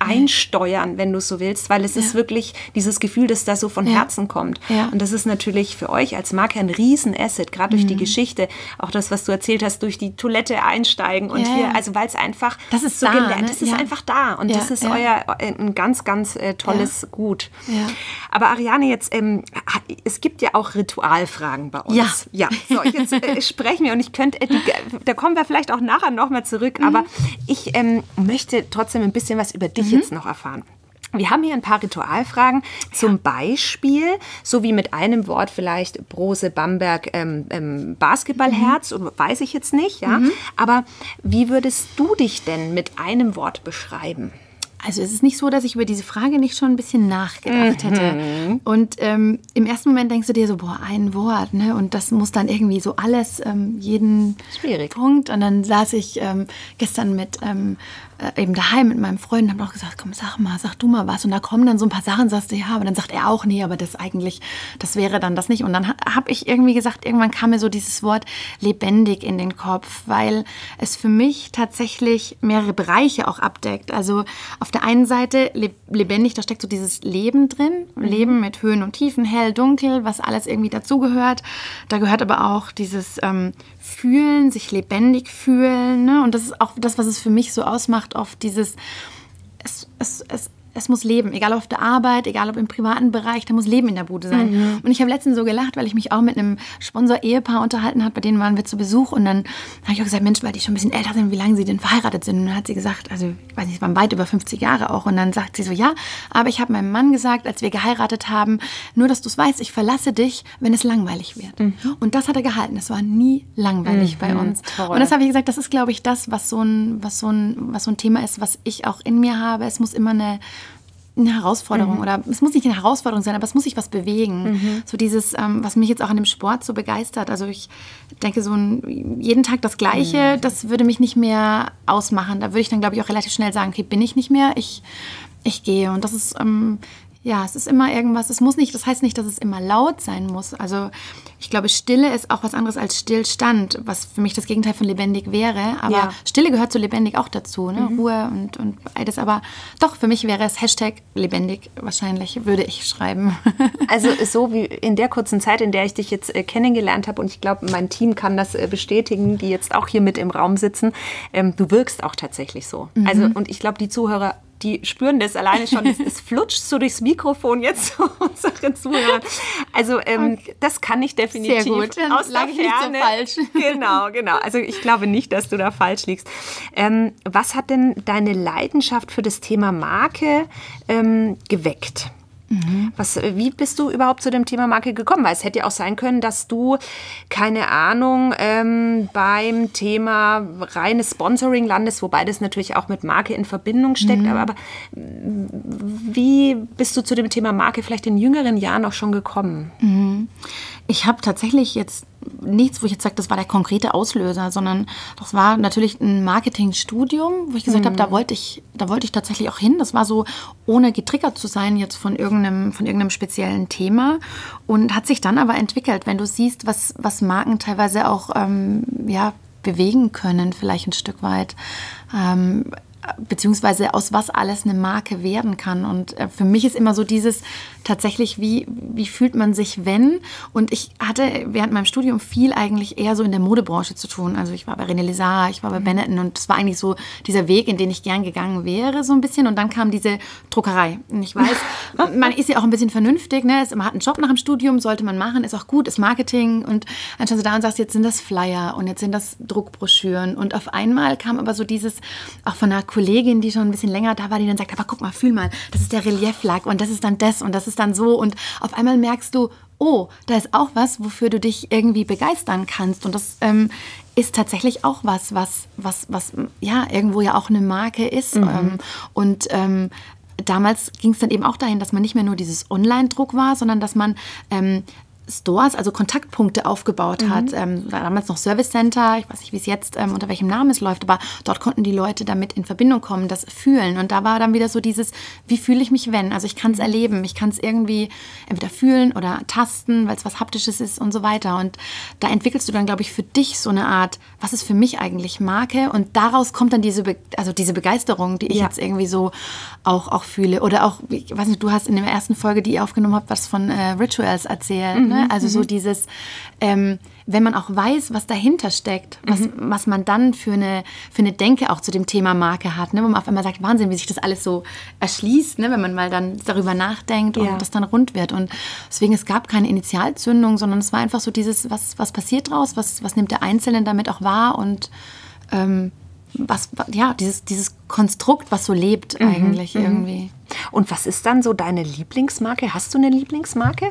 einsteuern, wenn du so willst, weil es ist wirklich dieses Gefühl, das da so von Herzen kommt. Ja. Und das ist natürlich für euch als Marke ein Riesen-Asset, gerade durch die Geschichte. Auch das, was du erzählt hast, durch die Toilette einsteigen und hier, also weil es einfach
das ist
so
da,
gelernt,
ne?
das ist einfach da und das ist ein ganz, ganz tolles Gut. Ja. Aber Ariane, jetzt, es gibt ja auch Ritualfragen bei uns. Ja. So, jetzt sprechen wir und ich könnte, da kommen wir vielleicht auch nachher nochmal zurück, aber ich möchte trotzdem ein bisschen was über dich jetzt noch erfahren. Wir haben hier ein paar Ritualfragen, zum Beispiel, so wie mit einem Wort vielleicht Brose Bamberg Basketballherz, weiß ich jetzt nicht, ja. Aber wie würdest du dich denn mit einem Wort beschreiben?
Also es ist nicht so, dass ich über diese Frage nicht schon ein bisschen nachgedacht hätte. Und im ersten Moment denkst du dir so, boah, ein Wort, ne? Und das muss dann irgendwie so alles, jeden Punkt. Und dann saß ich gestern mit eben daheim mit meinem Freund und habe auch gesagt, komm, sag du mal was. Und da kommen dann so ein paar Sachen, sagst du, ja, aber dann sagt er auch, nee, aber das wäre dann das nicht. Und dann habe ich irgendwie gesagt, irgendwann kam mir so dieses Wort lebendig in den Kopf, weil es für mich tatsächlich mehrere Bereiche auch abdeckt. Also auf der einen Seite lebendig, da steckt so dieses Leben drin. Leben mit Höhen und Tiefen, hell, dunkel, was alles irgendwie dazugehört. Da gehört aber auch dieses Fühlen, sich lebendig fühlen. Ne? Und das ist auch das, was es für mich so ausmacht, oft dieses, es muss leben, egal ob auf der Arbeit, egal ob im privaten Bereich, da muss Leben in der Bude sein. Und ich habe letztens so gelacht, weil ich mich auch mit einem Sponsor-Ehepaar unterhalten habe, bei denen waren wir zu Besuch und dann habe ich auch gesagt, Mensch, weil die schon ein bisschen älter sind, wie lange sie denn verheiratet sind. Und dann hat sie gesagt, also ich weiß nicht, es waren weit über 50 Jahre auch. Und dann sagt sie so, ja, aber ich habe meinem Mann gesagt, als wir geheiratet haben, nur, dass du es weißt, ich verlasse dich, wenn es langweilig wird. Und das hat er gehalten. Es war nie langweilig bei uns. Toll. Und das habe ich gesagt, das ist, glaube ich, das, was so ein Thema ist, was ich auch in mir habe. Es muss immer eine Herausforderung oder es muss nicht eine Herausforderung sein, aber es muss sich was bewegen. So dieses, was mich jetzt auch an dem Sport so begeistert. Also ich denke, so jeden Tag das Gleiche, das würde mich nicht mehr ausmachen. Da würde ich dann, glaube ich, auch relativ schnell sagen, okay, bin ich nicht mehr, ich gehe. Und das ist, es ist immer irgendwas, das heißt nicht, dass es immer laut sein muss. Also ich glaube, Stille ist auch was anderes als Stillstand, was für mich das Gegenteil von lebendig wäre. Aber Stille gehört zu lebendig auch dazu, ne? Ruhe und beides. Aber doch, für mich wäre es #lebendig wahrscheinlich, würde ich schreiben.
Also so wie in der kurzen Zeit, in der ich dich jetzt kennengelernt habe und ich glaube, mein Team kann das bestätigen, die jetzt auch hier mit im Raum sitzen, du wirkst auch tatsächlich so. Also und ich glaube, die Zuhörer, die spüren das alleine schon, es flutscht so durchs Mikrofon jetzt zu unseren Zuhörern. Also das kann ich definitiv
sehr gut.
Aus der Ferne.
Nicht so falsch.
Genau. Also ich glaube nicht, dass du da falsch liegst. Was hat denn deine Leidenschaft für das Thema Marke geweckt? Wie bist du überhaupt zu dem Thema Marke gekommen? Weil es hätte ja auch sein können, dass du, keine Ahnung, beim Thema reines Sponsoring landest, wobei das natürlich auch mit Marke in Verbindung steckt. Aber wie bist du zu dem Thema Marke vielleicht in jüngeren Jahren auch schon gekommen?
Ich habe tatsächlich jetzt nichts, wo ich jetzt sage, das war der konkrete Auslöser, sondern das war natürlich ein Marketingstudium, wo ich gesagt habe, da wollte ich tatsächlich auch hin. Das war so, ohne getriggert zu sein jetzt von irgendeinem speziellen Thema und hat sich dann aber entwickelt, wenn du siehst, was Marken teilweise auch bewegen können, vielleicht ein Stück weit. Beziehungsweise aus was alles eine Marke werden kann. Und für mich ist immer so dieses tatsächlich, wie fühlt man sich, wenn? Und ich hatte während meinem Studium viel eigentlich eher so in der Modebranche zu tun. Also ich war bei René Lézard, ich war bei Benetton und das war eigentlich so dieser Weg, in den ich gern gegangen wäre, so ein bisschen. Und dann kam diese Druckerei. Und ich weiß, man ist ja auch ein bisschen vernünftig, ne? Man hat einen Job nach dem Studium, sollte man machen, ist auch gut, ist Marketing. Und dann stehst du da und sagst, jetzt sind das Flyer und jetzt sind das Druckbroschüren. Und auf einmal kam aber so dieses, auch von einer Kollegin, die schon ein bisschen länger da war, die dann sagt, aber guck mal, fühl mal, das ist der Relieflack und das ist dann das und das ist dann so. Und auf einmal merkst du, oh, da ist auch was, wofür du dich irgendwie begeistern kannst. Und das ist tatsächlich auch was ja irgendwo ja auch eine Marke ist. Damals ging es dann eben auch dahin, dass man nicht mehr nur dieses Online-Druck war, sondern dass man Stores, also Kontaktpunkte aufgebaut hat. War damals noch Service Center, ich weiß nicht, wie es jetzt, unter welchem Namen es läuft, aber dort konnten die Leute damit in Verbindung kommen, das fühlen. Und da war dann wieder so dieses, wie fühle ich mich, wenn? Also ich kann es erleben, ich kann es irgendwie entweder fühlen oder tasten, weil es was Haptisches ist und so weiter. Und da entwickelst du dann, glaube ich, für dich so eine Art, was ist für mich eigentlich Marke? Und daraus kommt dann diese Begeisterung, die ich jetzt irgendwie so auch fühle. Oder auch, ich weiß nicht, du hast in der ersten Folge, die ihr aufgenommen habt, was von Rituals erzählt, ne? Also so dieses, wenn man auch weiß, was dahinter steckt, was man dann für eine Denke auch zu dem Thema Marke hat, ne? Wo man auf einmal sagt, Wahnsinn, wie sich das alles so erschließt, ne? Wenn man mal dann darüber nachdenkt und das dann rund wird. Und deswegen, es gab keine Initialzündung, sondern es war einfach so dieses, was passiert draus, was nimmt der Einzelne damit auch wahr und dieses Konstrukt, was so lebt eigentlich irgendwie.
Und was ist dann so deine Lieblingsmarke? Hast du eine Lieblingsmarke?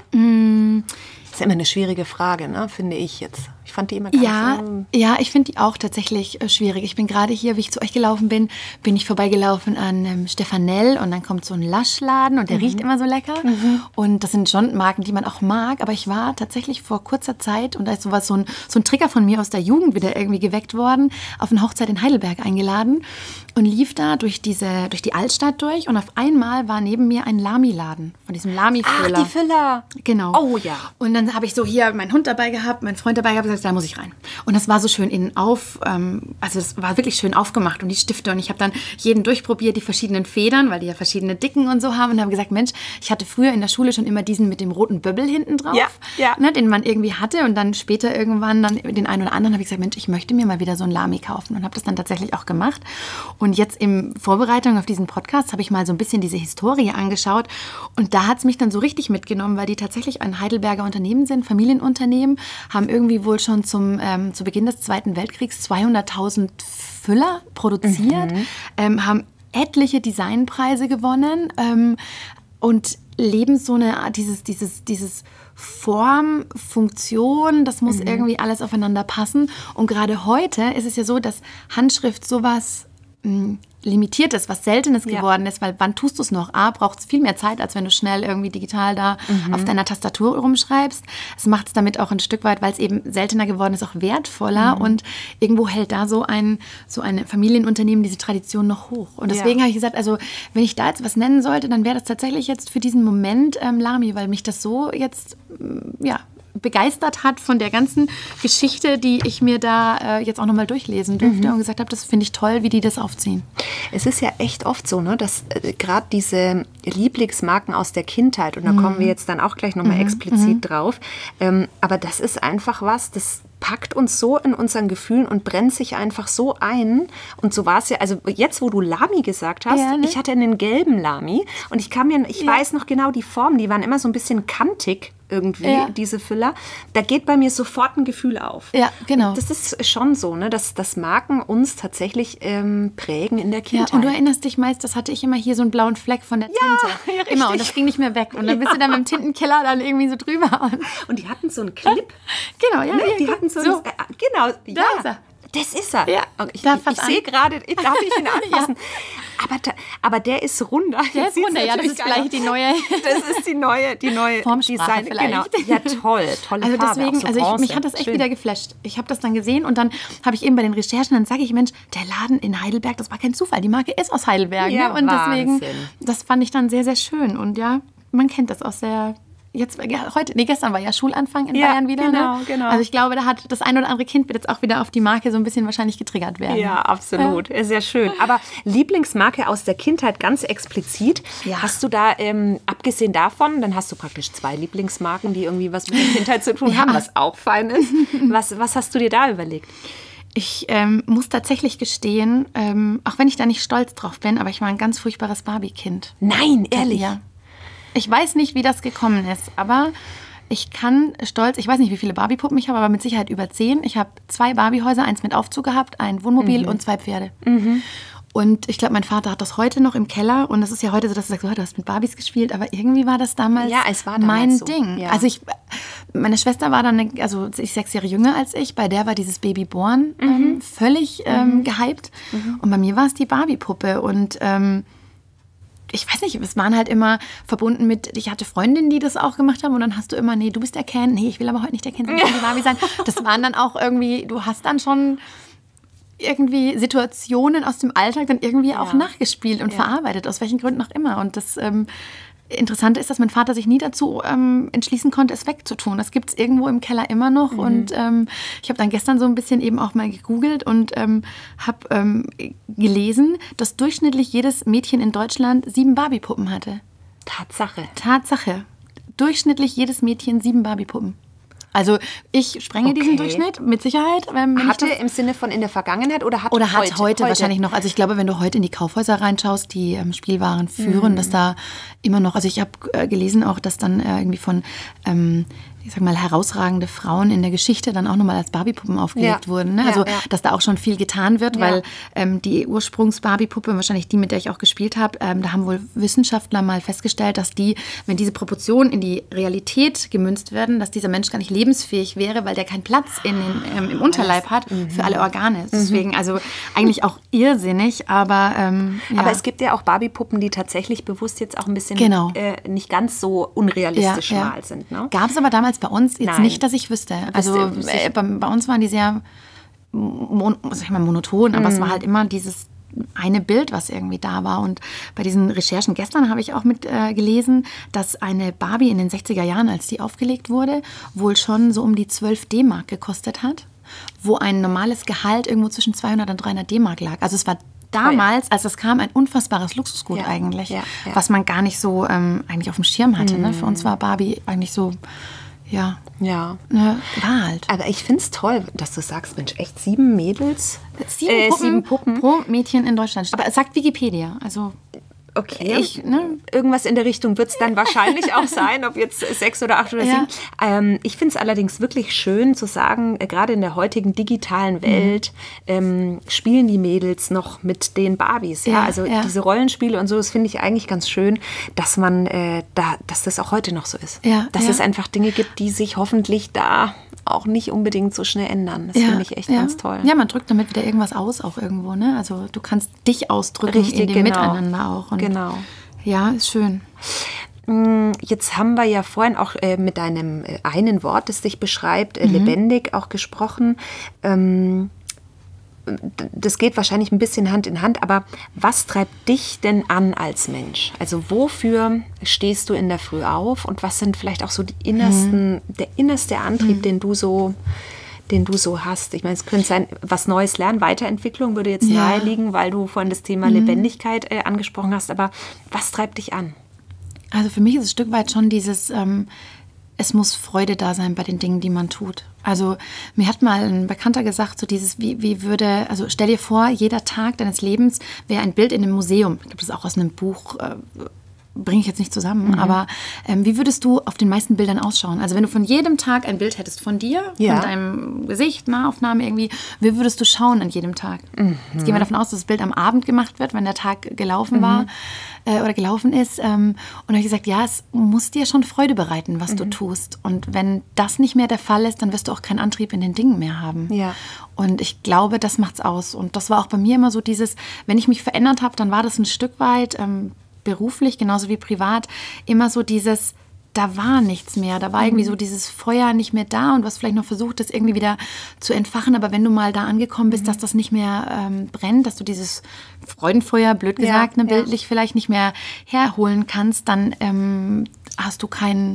Das ist immer eine schwierige Frage, ne? Finde ich jetzt. Ich fand die immer ganz
Ja, ich finde die auch tatsächlich schwierig. Ich bin gerade hier, wie ich zu euch gelaufen bin ich vorbeigelaufen an Stefanel und dann kommt so ein Laschladen und der riecht immer so lecker. Und das sind schon Marken, die man auch mag. Aber ich war tatsächlich vor kurzer Zeit, und da ist sowas, so ein Trigger von mir aus der Jugend wieder irgendwie geweckt worden, auf eine Hochzeit in Heidelberg eingeladen und lief da durch die Altstadt durch und auf einmal war neben mir ein Lamy-Laden von diesem Lamy-Füller.
Ach, die Füller.
Genau.
Oh ja.
Und dann habe ich so hier meinen Hund dabei gehabt, meinen Freund dabei gehabt, gesagt, da muss ich rein. Und das war so schön also es war wirklich schön aufgemacht und die Stifte und ich habe dann jeden durchprobiert, die verschiedenen Federn, weil die ja verschiedene Dicken und so haben und habe gesagt, Mensch, ich hatte früher in der Schule schon immer diesen mit dem roten Böbbel hinten drauf, ne, den man irgendwie hatte und dann später irgendwann dann den einen oder anderen habe ich gesagt, Mensch, ich möchte mir mal wieder so ein Lamy kaufen und habe das dann tatsächlich auch gemacht. Und jetzt in Vorbereitung auf diesen Podcast habe ich mal so ein bisschen diese Historie angeschaut und da hat es mich dann so richtig mitgenommen, weil die tatsächlich ein Heidelberger Unternehmen sind, Familienunternehmen, haben irgendwie wohl schon zu Beginn des Zweiten Weltkriegs 200.000 Füller produziert, haben etliche Designpreise gewonnen und leben so dieses Form, Funktion, das muss irgendwie alles aufeinander passen. Und gerade heute ist es ja so, dass Handschrift sowas Limitiertes, was Seltenes geworden ist, weil wann tust du es noch? Braucht es viel mehr Zeit, als wenn du schnell irgendwie digital da auf deiner Tastatur rumschreibst. Es macht es damit auch ein Stück weit, weil es eben seltener geworden ist, auch wertvoller und irgendwo hält da so ein Familienunternehmen diese Tradition noch hoch. Und deswegen habe ich gesagt, also wenn ich da jetzt was nennen sollte, dann wäre das tatsächlich jetzt für diesen Moment Lamy, weil mich das so jetzt, begeistert hat von der ganzen Geschichte, die ich mir da jetzt auch nochmal durchlesen durfte und gesagt habe, das finde ich toll, wie die das aufziehen.
Es ist ja echt oft so, ne, dass gerade diese Lieblingsmarken aus der Kindheit, und da kommen wir jetzt dann auch gleich nochmal explizit drauf, aber das ist einfach was, das packt uns so in unseren Gefühlen und brennt sich einfach so ein. Und so war es ja, also jetzt, wo du Lamy gesagt hast, ich hatte einen gelben Lamy und ich weiß noch genau die Form, die waren immer so ein bisschen kantig irgendwie, diese Füller. Da geht bei mir sofort ein Gefühl auf. Ja, genau. Das ist schon so, ne, dass Marken uns tatsächlich prägen in der Kindheit.
Ja, und du erinnerst dich meist, das hatte ich immer hier so einen blauen Fleck von der Tinte. Ja, immer. Und das ging nicht mehr weg. Und dann bist du dann mit dem Tintenkiller dann irgendwie so drüber.
Und die hatten so einen Clip.
Genau, ja.
Ne? Die hatten so. Genau,
da ist er.
Das ist er.
Ja.
Ich sehe gerade, darf ich ihn anfassen? Aber der ist runder.
Der ist runder, ja, das ist vielleicht die neue.
Das ist die neue
Formsprache vielleicht.
Genau. Ja, tolle
also
Farbe.
Deswegen,
so
also mich hat das echt wieder geflasht. Ich habe das dann gesehen und dann habe ich eben bei den Recherchen, dann sage ich, Mensch, der Laden in Heidelberg, das war kein Zufall. Die Marke ist aus Heidelberg.
Ja,
ne? Und
Wahnsinn.
Deswegen, das fand ich dann sehr, sehr schön. Und ja, man kennt das aus der... Gestern war ja Schulanfang in Bayern wieder. Genau. Also ich glaube, da hat das ein oder andere Kind wird jetzt auch wieder auf die Marke so ein bisschen wahrscheinlich getriggert werden.
Ja, absolut. Ja. Sehr schön. Aber Lieblingsmarke aus der Kindheit ganz explizit. Ja. Hast du da, abgesehen davon, dann hast du praktisch 2 Lieblingsmarken, die irgendwie was mit der Kindheit zu tun haben, was auch fein ist. Was hast du dir da überlegt?
Ich muss tatsächlich gestehen, auch wenn ich da nicht stolz drauf bin, aber ich war ein ganz furchtbares Barbie-Kind.
Nein, ehrlich?
Ja. Ich weiß nicht, wie das gekommen ist, aber ich weiß nicht, wie viele Barbie-Puppen ich habe, aber mit Sicherheit über 10. Ich habe 2 Barbie-Häuser, 1 mit Aufzug gehabt, ein Wohnmobil und 2 Pferde. Und ich glaube, mein Vater hat das heute noch im Keller. Und es ist ja heute so, dass du sagst, du hast mit Barbies gespielt. Aber irgendwie war das damals, mein Ding.
Ja.
Also meine Schwester war dann, sie ist 6 Jahre jünger als ich. Bei der war dieses Babyborn völlig gehypt. Und bei mir war es die Barbie-Puppe. Und ich weiß nicht, es waren halt immer verbunden mit, ich hatte Freundinnen, die das auch gemacht haben und dann hast du immer, nee, du bist der Ken, nee, ich will aber heute nicht der Ken sein, ich will die Barbie sein. Das waren dann auch irgendwie, du hast dann schon irgendwie Situationen aus dem Alltag dann irgendwie auch nachgespielt und verarbeitet, aus welchen Gründen auch immer. Und das Interessante ist, dass mein Vater sich nie dazu entschließen konnte, es wegzutun. Das gibt es irgendwo im Keller immer noch. Und ich habe dann gestern so ein bisschen eben auch mal gegoogelt und habe gelesen, dass durchschnittlich jedes Mädchen in Deutschland 7 Barbie-Puppen hatte. Tatsache. Durchschnittlich jedes Mädchen 7 Barbie-Puppen. Also ich sprenge diesen Durchschnitt mit Sicherheit.
Hatte im Sinne von in der Vergangenheit oder hat
heute wahrscheinlich noch. Also ich glaube, wenn du heute in die Kaufhäuser reinschaust, die Spielwaren führen, dass da immer noch, also ich habe gelesen auch, dass dann irgendwie von, ich sag mal, herausragende Frauen in der Geschichte dann auch nochmal als Barbie-Puppen aufgelegt wurden. Ne? Also dass da auch schon viel getan wird, weil die Ursprungs-Barbie-Puppe, wahrscheinlich die, mit der ich auch gespielt habe, da haben wohl Wissenschaftler mal festgestellt, dass wenn diese Proportionen in die Realität gemünzt werden, dass dieser Mensch gar nicht lebensfähig wäre, weil der keinen Platz im Unterleib hat für alle Organe. Deswegen also eigentlich auch irrsinnig, aber
Aber es gibt ja auch Barbie-Puppen, die tatsächlich bewusst jetzt auch ein bisschen nicht ganz so unrealistisch mal sind. Ne?
Gab es aber damals bei uns jetzt nicht, dass ich wüsste. Also bei uns waren die sehr monoton, aber es war halt immer dieses eine Bild, was irgendwie da war. Und bei diesen Recherchen gestern habe ich auch mit gelesen, dass eine Barbie in den 60er Jahren, als die aufgelegt wurde, wohl schon so um die 12 D-Mark gekostet hat, wo ein normales Gehalt irgendwo zwischen 200 und 300 D-Mark lag. Also es war damals, als das kam, ein unfassbares Luxusgut eigentlich, was man gar nicht so eigentlich auf dem Schirm hatte. Ne? Für uns war Barbie eigentlich so, war halt.
Aber ich finde es toll, dass du sagst, Mensch, echt 7 Mädels?
7 Puppen pro Mädchen in Deutschland. Aber es sagt Wikipedia, also...
Okay, irgendwas in der Richtung wird es dann wahrscheinlich auch sein, ob jetzt 6 oder 8 oder 7. Ich finde es allerdings wirklich schön zu sagen, gerade in der heutigen digitalen Welt spielen die Mädels noch mit den Barbies. Also diese Rollenspiele und so, das finde ich eigentlich ganz schön, dass man, dass das auch heute noch so ist. Dass es einfach Dinge gibt, die sich hoffentlich da auch nicht unbedingt so schnell ändern. Das finde ich echt ganz toll.
Ja, man drückt damit wieder irgendwas aus auch irgendwo. Ne? Also du kannst dich ausdrücken in dem Miteinander auch. Und ja, ist schön.
Jetzt haben wir ja vorhin auch mit deinem einen Wort, das dich beschreibt, lebendig auch gesprochen. Das geht wahrscheinlich ein bisschen Hand in Hand, aber was treibt dich denn an als Mensch? Also wofür stehst du in der Früh auf und was sind vielleicht auch so der innerste Antrieb, den du so hast? Ich meine, es könnte sein, was Neues lernen, Weiterentwicklung würde jetzt naheliegen, weil du vorhin das Thema Lebendigkeit angesprochen hast, aber was treibt dich an?
Also für mich ist es ein Stück weit schon dieses, es muss Freude da sein bei den Dingen, die man tut. Also mir hat mal ein Bekannter gesagt, so dieses, also stell dir vor, jeder Tag deines Lebens wäre ein Bild in einem Museum. Ich glaube, das ist auch aus einem Buch, bringe ich jetzt nicht zusammen, aber wie würdest du auf den meisten Bildern ausschauen? Also wenn du von jedem Tag ein Bild hättest von dir, von deinem Gesicht, Nahaufnahme irgendwie, wie würdest du schauen an jedem Tag? Jetzt gehen wir davon aus, dass das Bild am Abend gemacht wird, wenn der Tag gelaufen war oder gelaufen ist. Und dann habe ich gesagt, ja, es muss dir schon Freude bereiten, was du tust. Und wenn das nicht mehr der Fall ist, dann wirst du auch keinen Antrieb in den Dingen mehr haben. Ja. Und ich glaube, das macht's aus. Und das war auch bei mir immer so dieses, wenn ich mich verändert habe, dann war das ein Stück weit beruflich, genauso wie privat, immer so dieses, da war nichts mehr. Da war irgendwie so dieses Feuer nicht mehr da und du hast vielleicht noch versucht, das irgendwie wieder zu entfachen. Aber wenn du mal da angekommen bist, dass das nicht mehr brennt, dass du dieses Freudenfeuer, blöd gesagt, bildlich vielleicht nicht mehr herholen kannst, dann hast du keine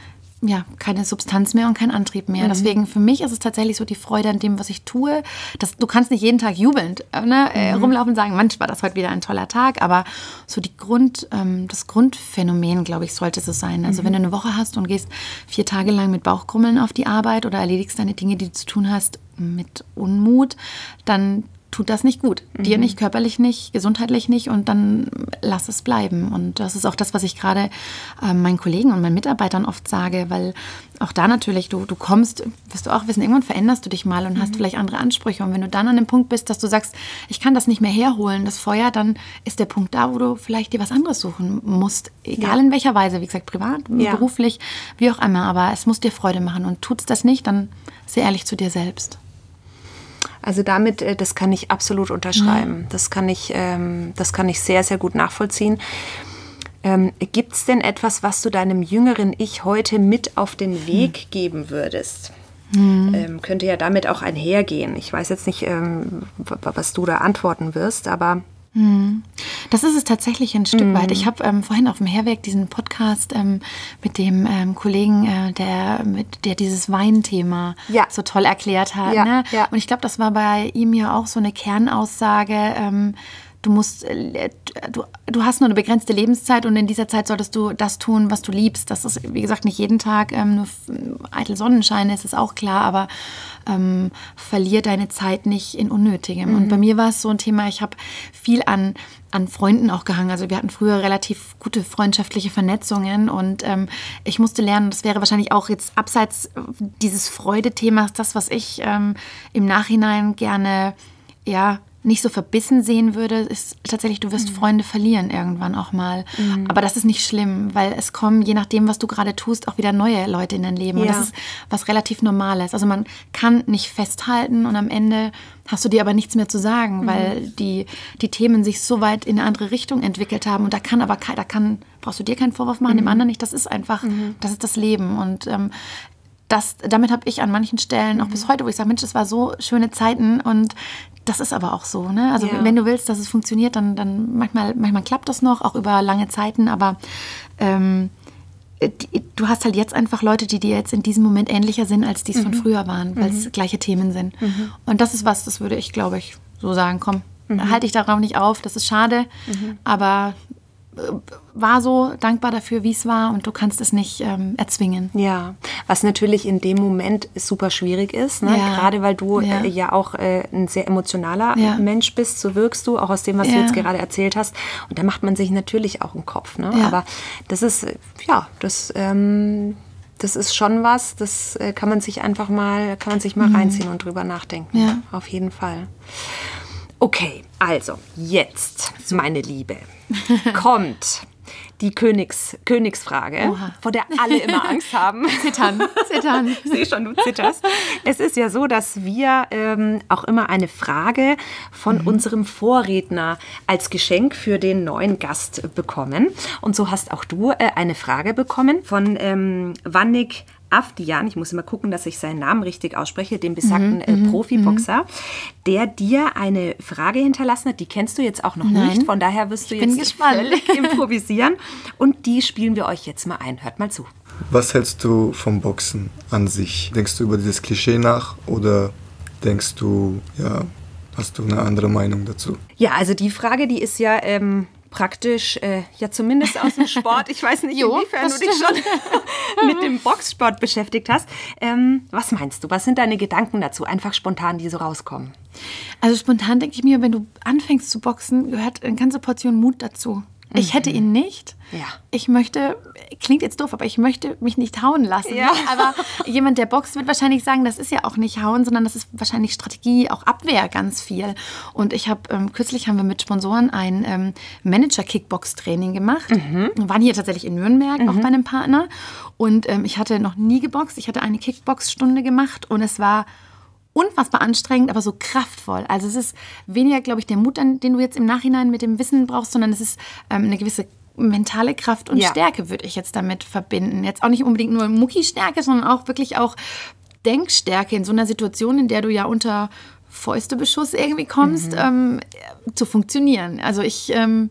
Substanz mehr und keinen Antrieb mehr. Deswegen für mich ist es tatsächlich so die Freude an dem, was ich tue. Du kannst nicht jeden Tag jubelnd rumlaufen und sagen, Mensch, war das heute wieder ein toller Tag. Aber so das Grundphänomen, glaube ich, sollte so sein. Also wenn du eine Woche hast und gehst 4 Tage lang mit Bauchkrummeln auf die Arbeit oder erledigst deine Dinge, die du zu tun hast, mit Unmut, dann tut das nicht gut. Dir nicht, körperlich nicht, gesundheitlich nicht und dann lass es bleiben. Und das ist auch das, was ich gerade meinen Kollegen und meinen Mitarbeitern oft sage, weil auch da natürlich, du kommst, wirst du auch wissen, irgendwann veränderst du dich mal und hast vielleicht andere Ansprüche. Und wenn du dann an dem Punkt bist, dass du sagst, ich kann das nicht mehr herholen, das Feuer, dann ist der Punkt da, wo du vielleicht dir was anderes suchen musst. Egal in welcher Weise, wie gesagt, privat, beruflich, wie auch immer. Aber es muss dir Freude machen. Und tut's das nicht, dann sei ehrlich zu dir selbst.
Also damit, das kann ich absolut unterschreiben. Das kann ich sehr, sehr gut nachvollziehen. Gibt es denn etwas, was du deinem jüngeren Ich heute mit auf den Weg geben würdest? Könnte ja damit auch einhergehen. Ich weiß jetzt nicht, was du da antworten wirst, aber...
Das ist es tatsächlich ein Stück weit. Ich habe vorhin auf dem Herweg diesen Podcast mit dem Kollegen, der dieses Weinthema so toll erklärt hat.
Ja,
ne?
ja.
Und ich glaube, das war bei ihm ja auch so eine Kernaussage. Du hast nur eine begrenzte Lebenszeit und in dieser Zeit solltest du das tun, was du liebst. Das ist, wie gesagt, nicht jeden Tag nur eitel Sonnenschein, ist es auch klar, aber verlier deine Zeit nicht in Unnötigem. Und bei mir war es so ein Thema, ich habe viel an Freunden auch gehangen. Also wir hatten früher relativ gute freundschaftliche Vernetzungen und ich musste lernen, das wäre wahrscheinlich auch jetzt abseits dieses Freudethemas, das, was ich im Nachhinein gerne, nicht so verbissen sehen würde, ist tatsächlich, du wirst Freunde verlieren irgendwann auch mal. Aber das ist nicht schlimm, weil es kommen, je nachdem, was du gerade tust, auch wieder neue Leute in dein Leben. Und das ist was relativ Normales. Also man kann nicht festhalten und am Ende hast du dir aber nichts mehr zu sagen, weil die Themen sich so weit in eine andere Richtung entwickelt haben. Und brauchst du dir keinen Vorwurf machen, dem anderen nicht. Das ist einfach, das ist das Leben. Und damit habe ich an manchen Stellen auch bis heute, wo ich sage, Mensch, das war so schöne Zeiten und das ist aber auch so. Ne? Also wenn du willst, dass es funktioniert, dann manchmal klappt das noch, auch über lange Zeiten, aber du hast halt jetzt einfach Leute, die dir jetzt in diesem Moment ähnlicher sind, als die es von früher waren, weil es gleiche Themen sind. Und das ist was, das würde ich, glaube ich, so sagen, komm, halte dich darauf nicht auf, das ist schade, aber war so dankbar dafür, wie es war und du kannst es nicht erzwingen.
Ja, was natürlich in dem Moment super schwierig ist, ne? Gerade weil du ja auch ein sehr emotionaler Mensch bist, so wirkst du, auch aus dem, was du jetzt gerade erzählt hast. Und da macht man sich natürlich auch einen Kopf. Ne? Aber das ist, das ist schon was, das kann man sich mal reinziehen und drüber nachdenken. Ja. Auf jeden Fall. Okay, also jetzt, meine Liebe, kommt die Königsfrage, vor der alle immer Angst haben.
Zittern.
Ich sehe schon, du zitterst. Es ist ja so, dass wir auch immer eine Frage von unserem Vorredner als Geschenk für den neuen Gast bekommen. Und so hast auch du eine Frage bekommen von Wannik Avdian, ich muss immer gucken, dass ich seinen Namen richtig ausspreche, dem besagten Profiboxer, der dir eine Frage hinterlassen hat, die kennst du jetzt auch noch nicht, von daher wirst du jetzt völlig improvisieren und die spielen wir euch jetzt mal ein. Hört mal zu.
Was hältst du vom Boxen an sich? Denkst du über dieses Klischee nach oder denkst du, hast du eine andere Meinung dazu?
Ja, also die Frage, die ist ja praktisch, zumindest aus dem Sport. Ich weiß nicht, inwiefern du dich schon mit dem Boxsport beschäftigt hast. Was meinst du? Was sind deine Gedanken dazu? Einfach spontan, die so rauskommen.
Also spontan denke ich mir, wenn du anfängst zu boxen, gehört eine ganze Portion Mut dazu. Ich hätte ihn nicht. Ja. Ich möchte, klingt jetzt doof, aber ich möchte mich nicht hauen lassen. Ja. Aber jemand, der boxt, wird wahrscheinlich sagen, das ist ja auch nicht hauen, sondern das ist wahrscheinlich Strategie, auch Abwehr ganz viel. Und ich habe, kürzlich haben wir mit Sponsoren ein Manager-Kickbox-Training gemacht. Wir waren hier tatsächlich in Nürnberg, auch bei einem Partner. Und ich hatte noch nie geboxt. Ich hatte eine Kickbox-Stunde gemacht und es war unfassbar anstrengend, aber so kraftvoll. Also es ist weniger, glaube ich, der Mut, den du jetzt im Nachhinein mit dem Wissen brauchst, sondern es ist eine gewisse mentale Kraft und Stärke, würde ich jetzt damit verbinden. Jetzt auch nicht unbedingt nur Muckistärke, sondern auch wirklich auch Denkstärke in so einer Situation, in der du ja unter Fäustebeschuss irgendwie kommst, zu funktionieren. Also es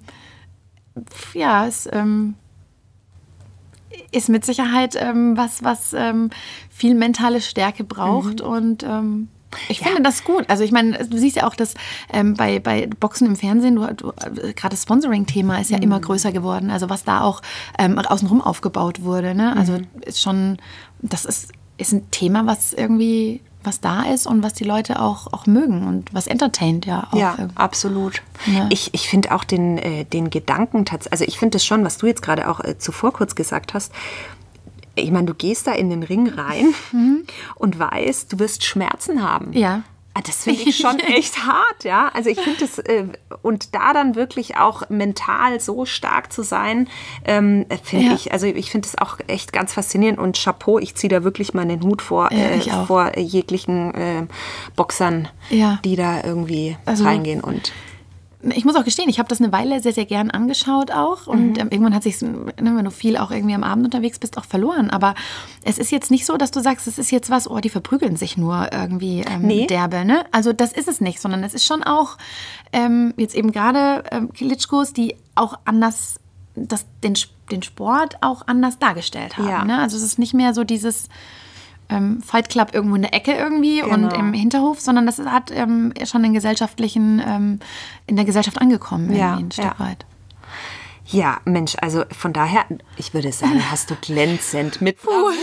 ist mit Sicherheit was viel mentale Stärke braucht und ich finde das gut. Also ich meine, du siehst ja auch, dass bei Boxen im Fernsehen, gerade das Sponsoring-Thema ist ja immer größer geworden. Also was da auch außenrum aufgebaut wurde. Ne? Also das ist ein Thema, was da ist und was die Leute auch mögen und was entertaint ja auch.
Ja, absolut. Ja. Ich finde auch den Gedanken, also ich finde das schon, was du jetzt gerade auch zuvor kurz gesagt hast, ich meine, du gehst da in den Ring rein und weißt, du wirst Schmerzen haben. Ja. Das finde ich schon echt hart, ja. Also ich finde das, und da dann wirklich auch mental so stark zu sein, finde ich finde das auch echt ganz faszinierend und Chapeau, ich ziehe da wirklich mal den Hut vor jeglichen Boxern, die da irgendwie reingehen und
ich muss auch gestehen, ich habe das eine Weile sehr, sehr gern angeschaut auch. Und irgendwann hat sich, wenn du viel auch irgendwie am Abend unterwegs bist, auch verloren. Aber es ist jetzt nicht so, dass du sagst, es ist jetzt was, die verprügeln sich nur irgendwie derbe. Ne? Also das ist es nicht, sondern es ist schon auch jetzt eben gerade Klitschkos, die auch anders den Sport auch anders dargestellt haben.
Ja.
Ne? Also es ist nicht mehr so dieses Fight Club irgendwo in der Ecke irgendwie und im Hinterhof, sondern das hat schon in der Gesellschaft angekommen, irgendwie ein Stück weit.
Ja, Mensch, also von daher, ich würde sagen, hast du glänzend mit Bravour.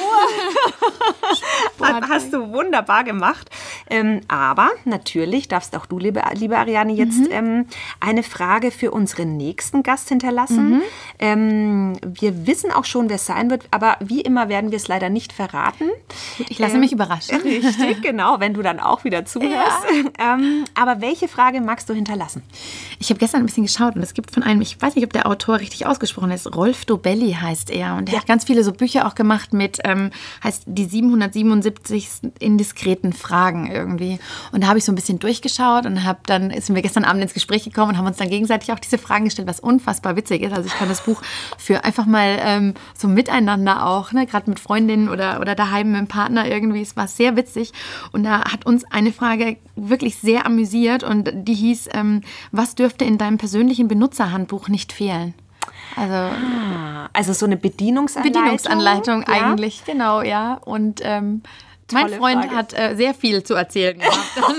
Hast du wunderbar gemacht. Aber natürlich darfst auch du, liebe Ariane, jetzt eine Frage für unseren nächsten Gast hinterlassen. Wir wissen auch schon, wer es sein wird, aber wie immer werden wir es leider nicht verraten.
Ich lasse mich überraschen.
Richtig, genau, wenn du dann auch wieder zuhörst. Ja. Aber welche Frage magst du hinterlassen?
Ich habe gestern ein bisschen geschaut und es gibt von einem, ich weiß nicht, ob der Autor richtig ausgesprochen ist, Rolf Dobelli heißt er. Und er hat ganz viele so Bücher auch gemacht mit, heißt die 777 indiskreten Fragen irgendwie. Und da habe ich so ein bisschen durchgeschaut und sind wir gestern Abend ins Gespräch gekommen und haben uns dann gegenseitig auch diese Fragen gestellt, was unfassbar witzig ist. Also ich fand das Buch für einfach mal so miteinander auch, ne, gerade mit Freundinnen oder daheim mit dem Partner irgendwie. Es war sehr witzig. Und da hat uns eine Frage wirklich sehr amüsiert und die hieß, was dürfte in deinem persönlichen Benutzerhandbuch nicht fehlen?
Also so eine
Bedienungsanleitung eigentlich, genau, ja. Und mein Freund hat sehr viel zu erzählen gehabt.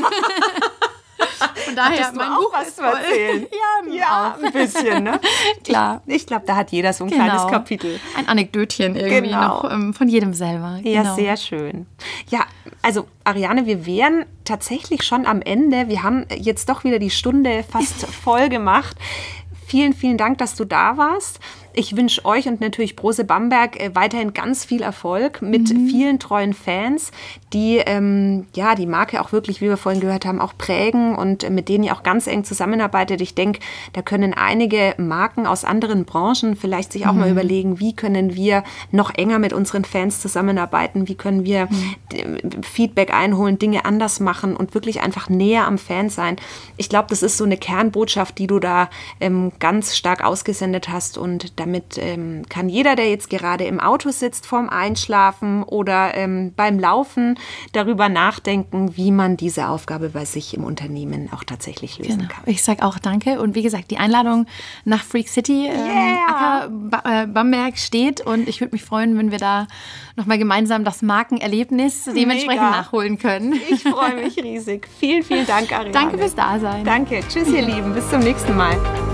Von daher, mein Buch
was zu erzählen.
Ja,
ein bisschen, ne?
Klar.
Ich glaube, da hat jeder so ein kleines Kapitel.
Ein Anekdötchen irgendwie noch von jedem selber.
Ja, genau. Sehr schön. Ja, also Ariane, wir wären tatsächlich schon am Ende. Wir haben jetzt doch wieder die Stunde fast voll gemacht. Vielen, vielen Dank, dass du da warst. Ich wünsche euch und natürlich Brose Bamberg weiterhin ganz viel Erfolg mit vielen treuen Fans, die die Marke auch wirklich, wie wir vorhin gehört haben, auch prägen und mit denen ihr auch ganz eng zusammenarbeitet. Ich denke, da können einige Marken aus anderen Branchen vielleicht sich auch mal überlegen, wie können wir noch enger mit unseren Fans zusammenarbeiten, wie können wir Feedback einholen, Dinge anders machen und wirklich einfach näher am Fan sein. Ich glaube, das ist so eine Kernbotschaft, die du da ganz stark ausgesendet hast und damit kann jeder, der jetzt gerade im Auto sitzt, vorm Einschlafen oder beim Laufen, darüber nachdenken, wie man diese Aufgabe bei sich im Unternehmen auch tatsächlich lösen kann.
Ich sage auch danke. Und wie gesagt, die Einladung nach Freak City Acker Bamberg steht. Und ich würde mich freuen, wenn wir da nochmal gemeinsam das Markenerlebnis dementsprechend nachholen können.
Ich freue mich riesig. Vielen, vielen Dank, Ariane.
Danke fürs Dasein.
Danke. Tschüss, ihr Lieben. Bis zum nächsten Mal.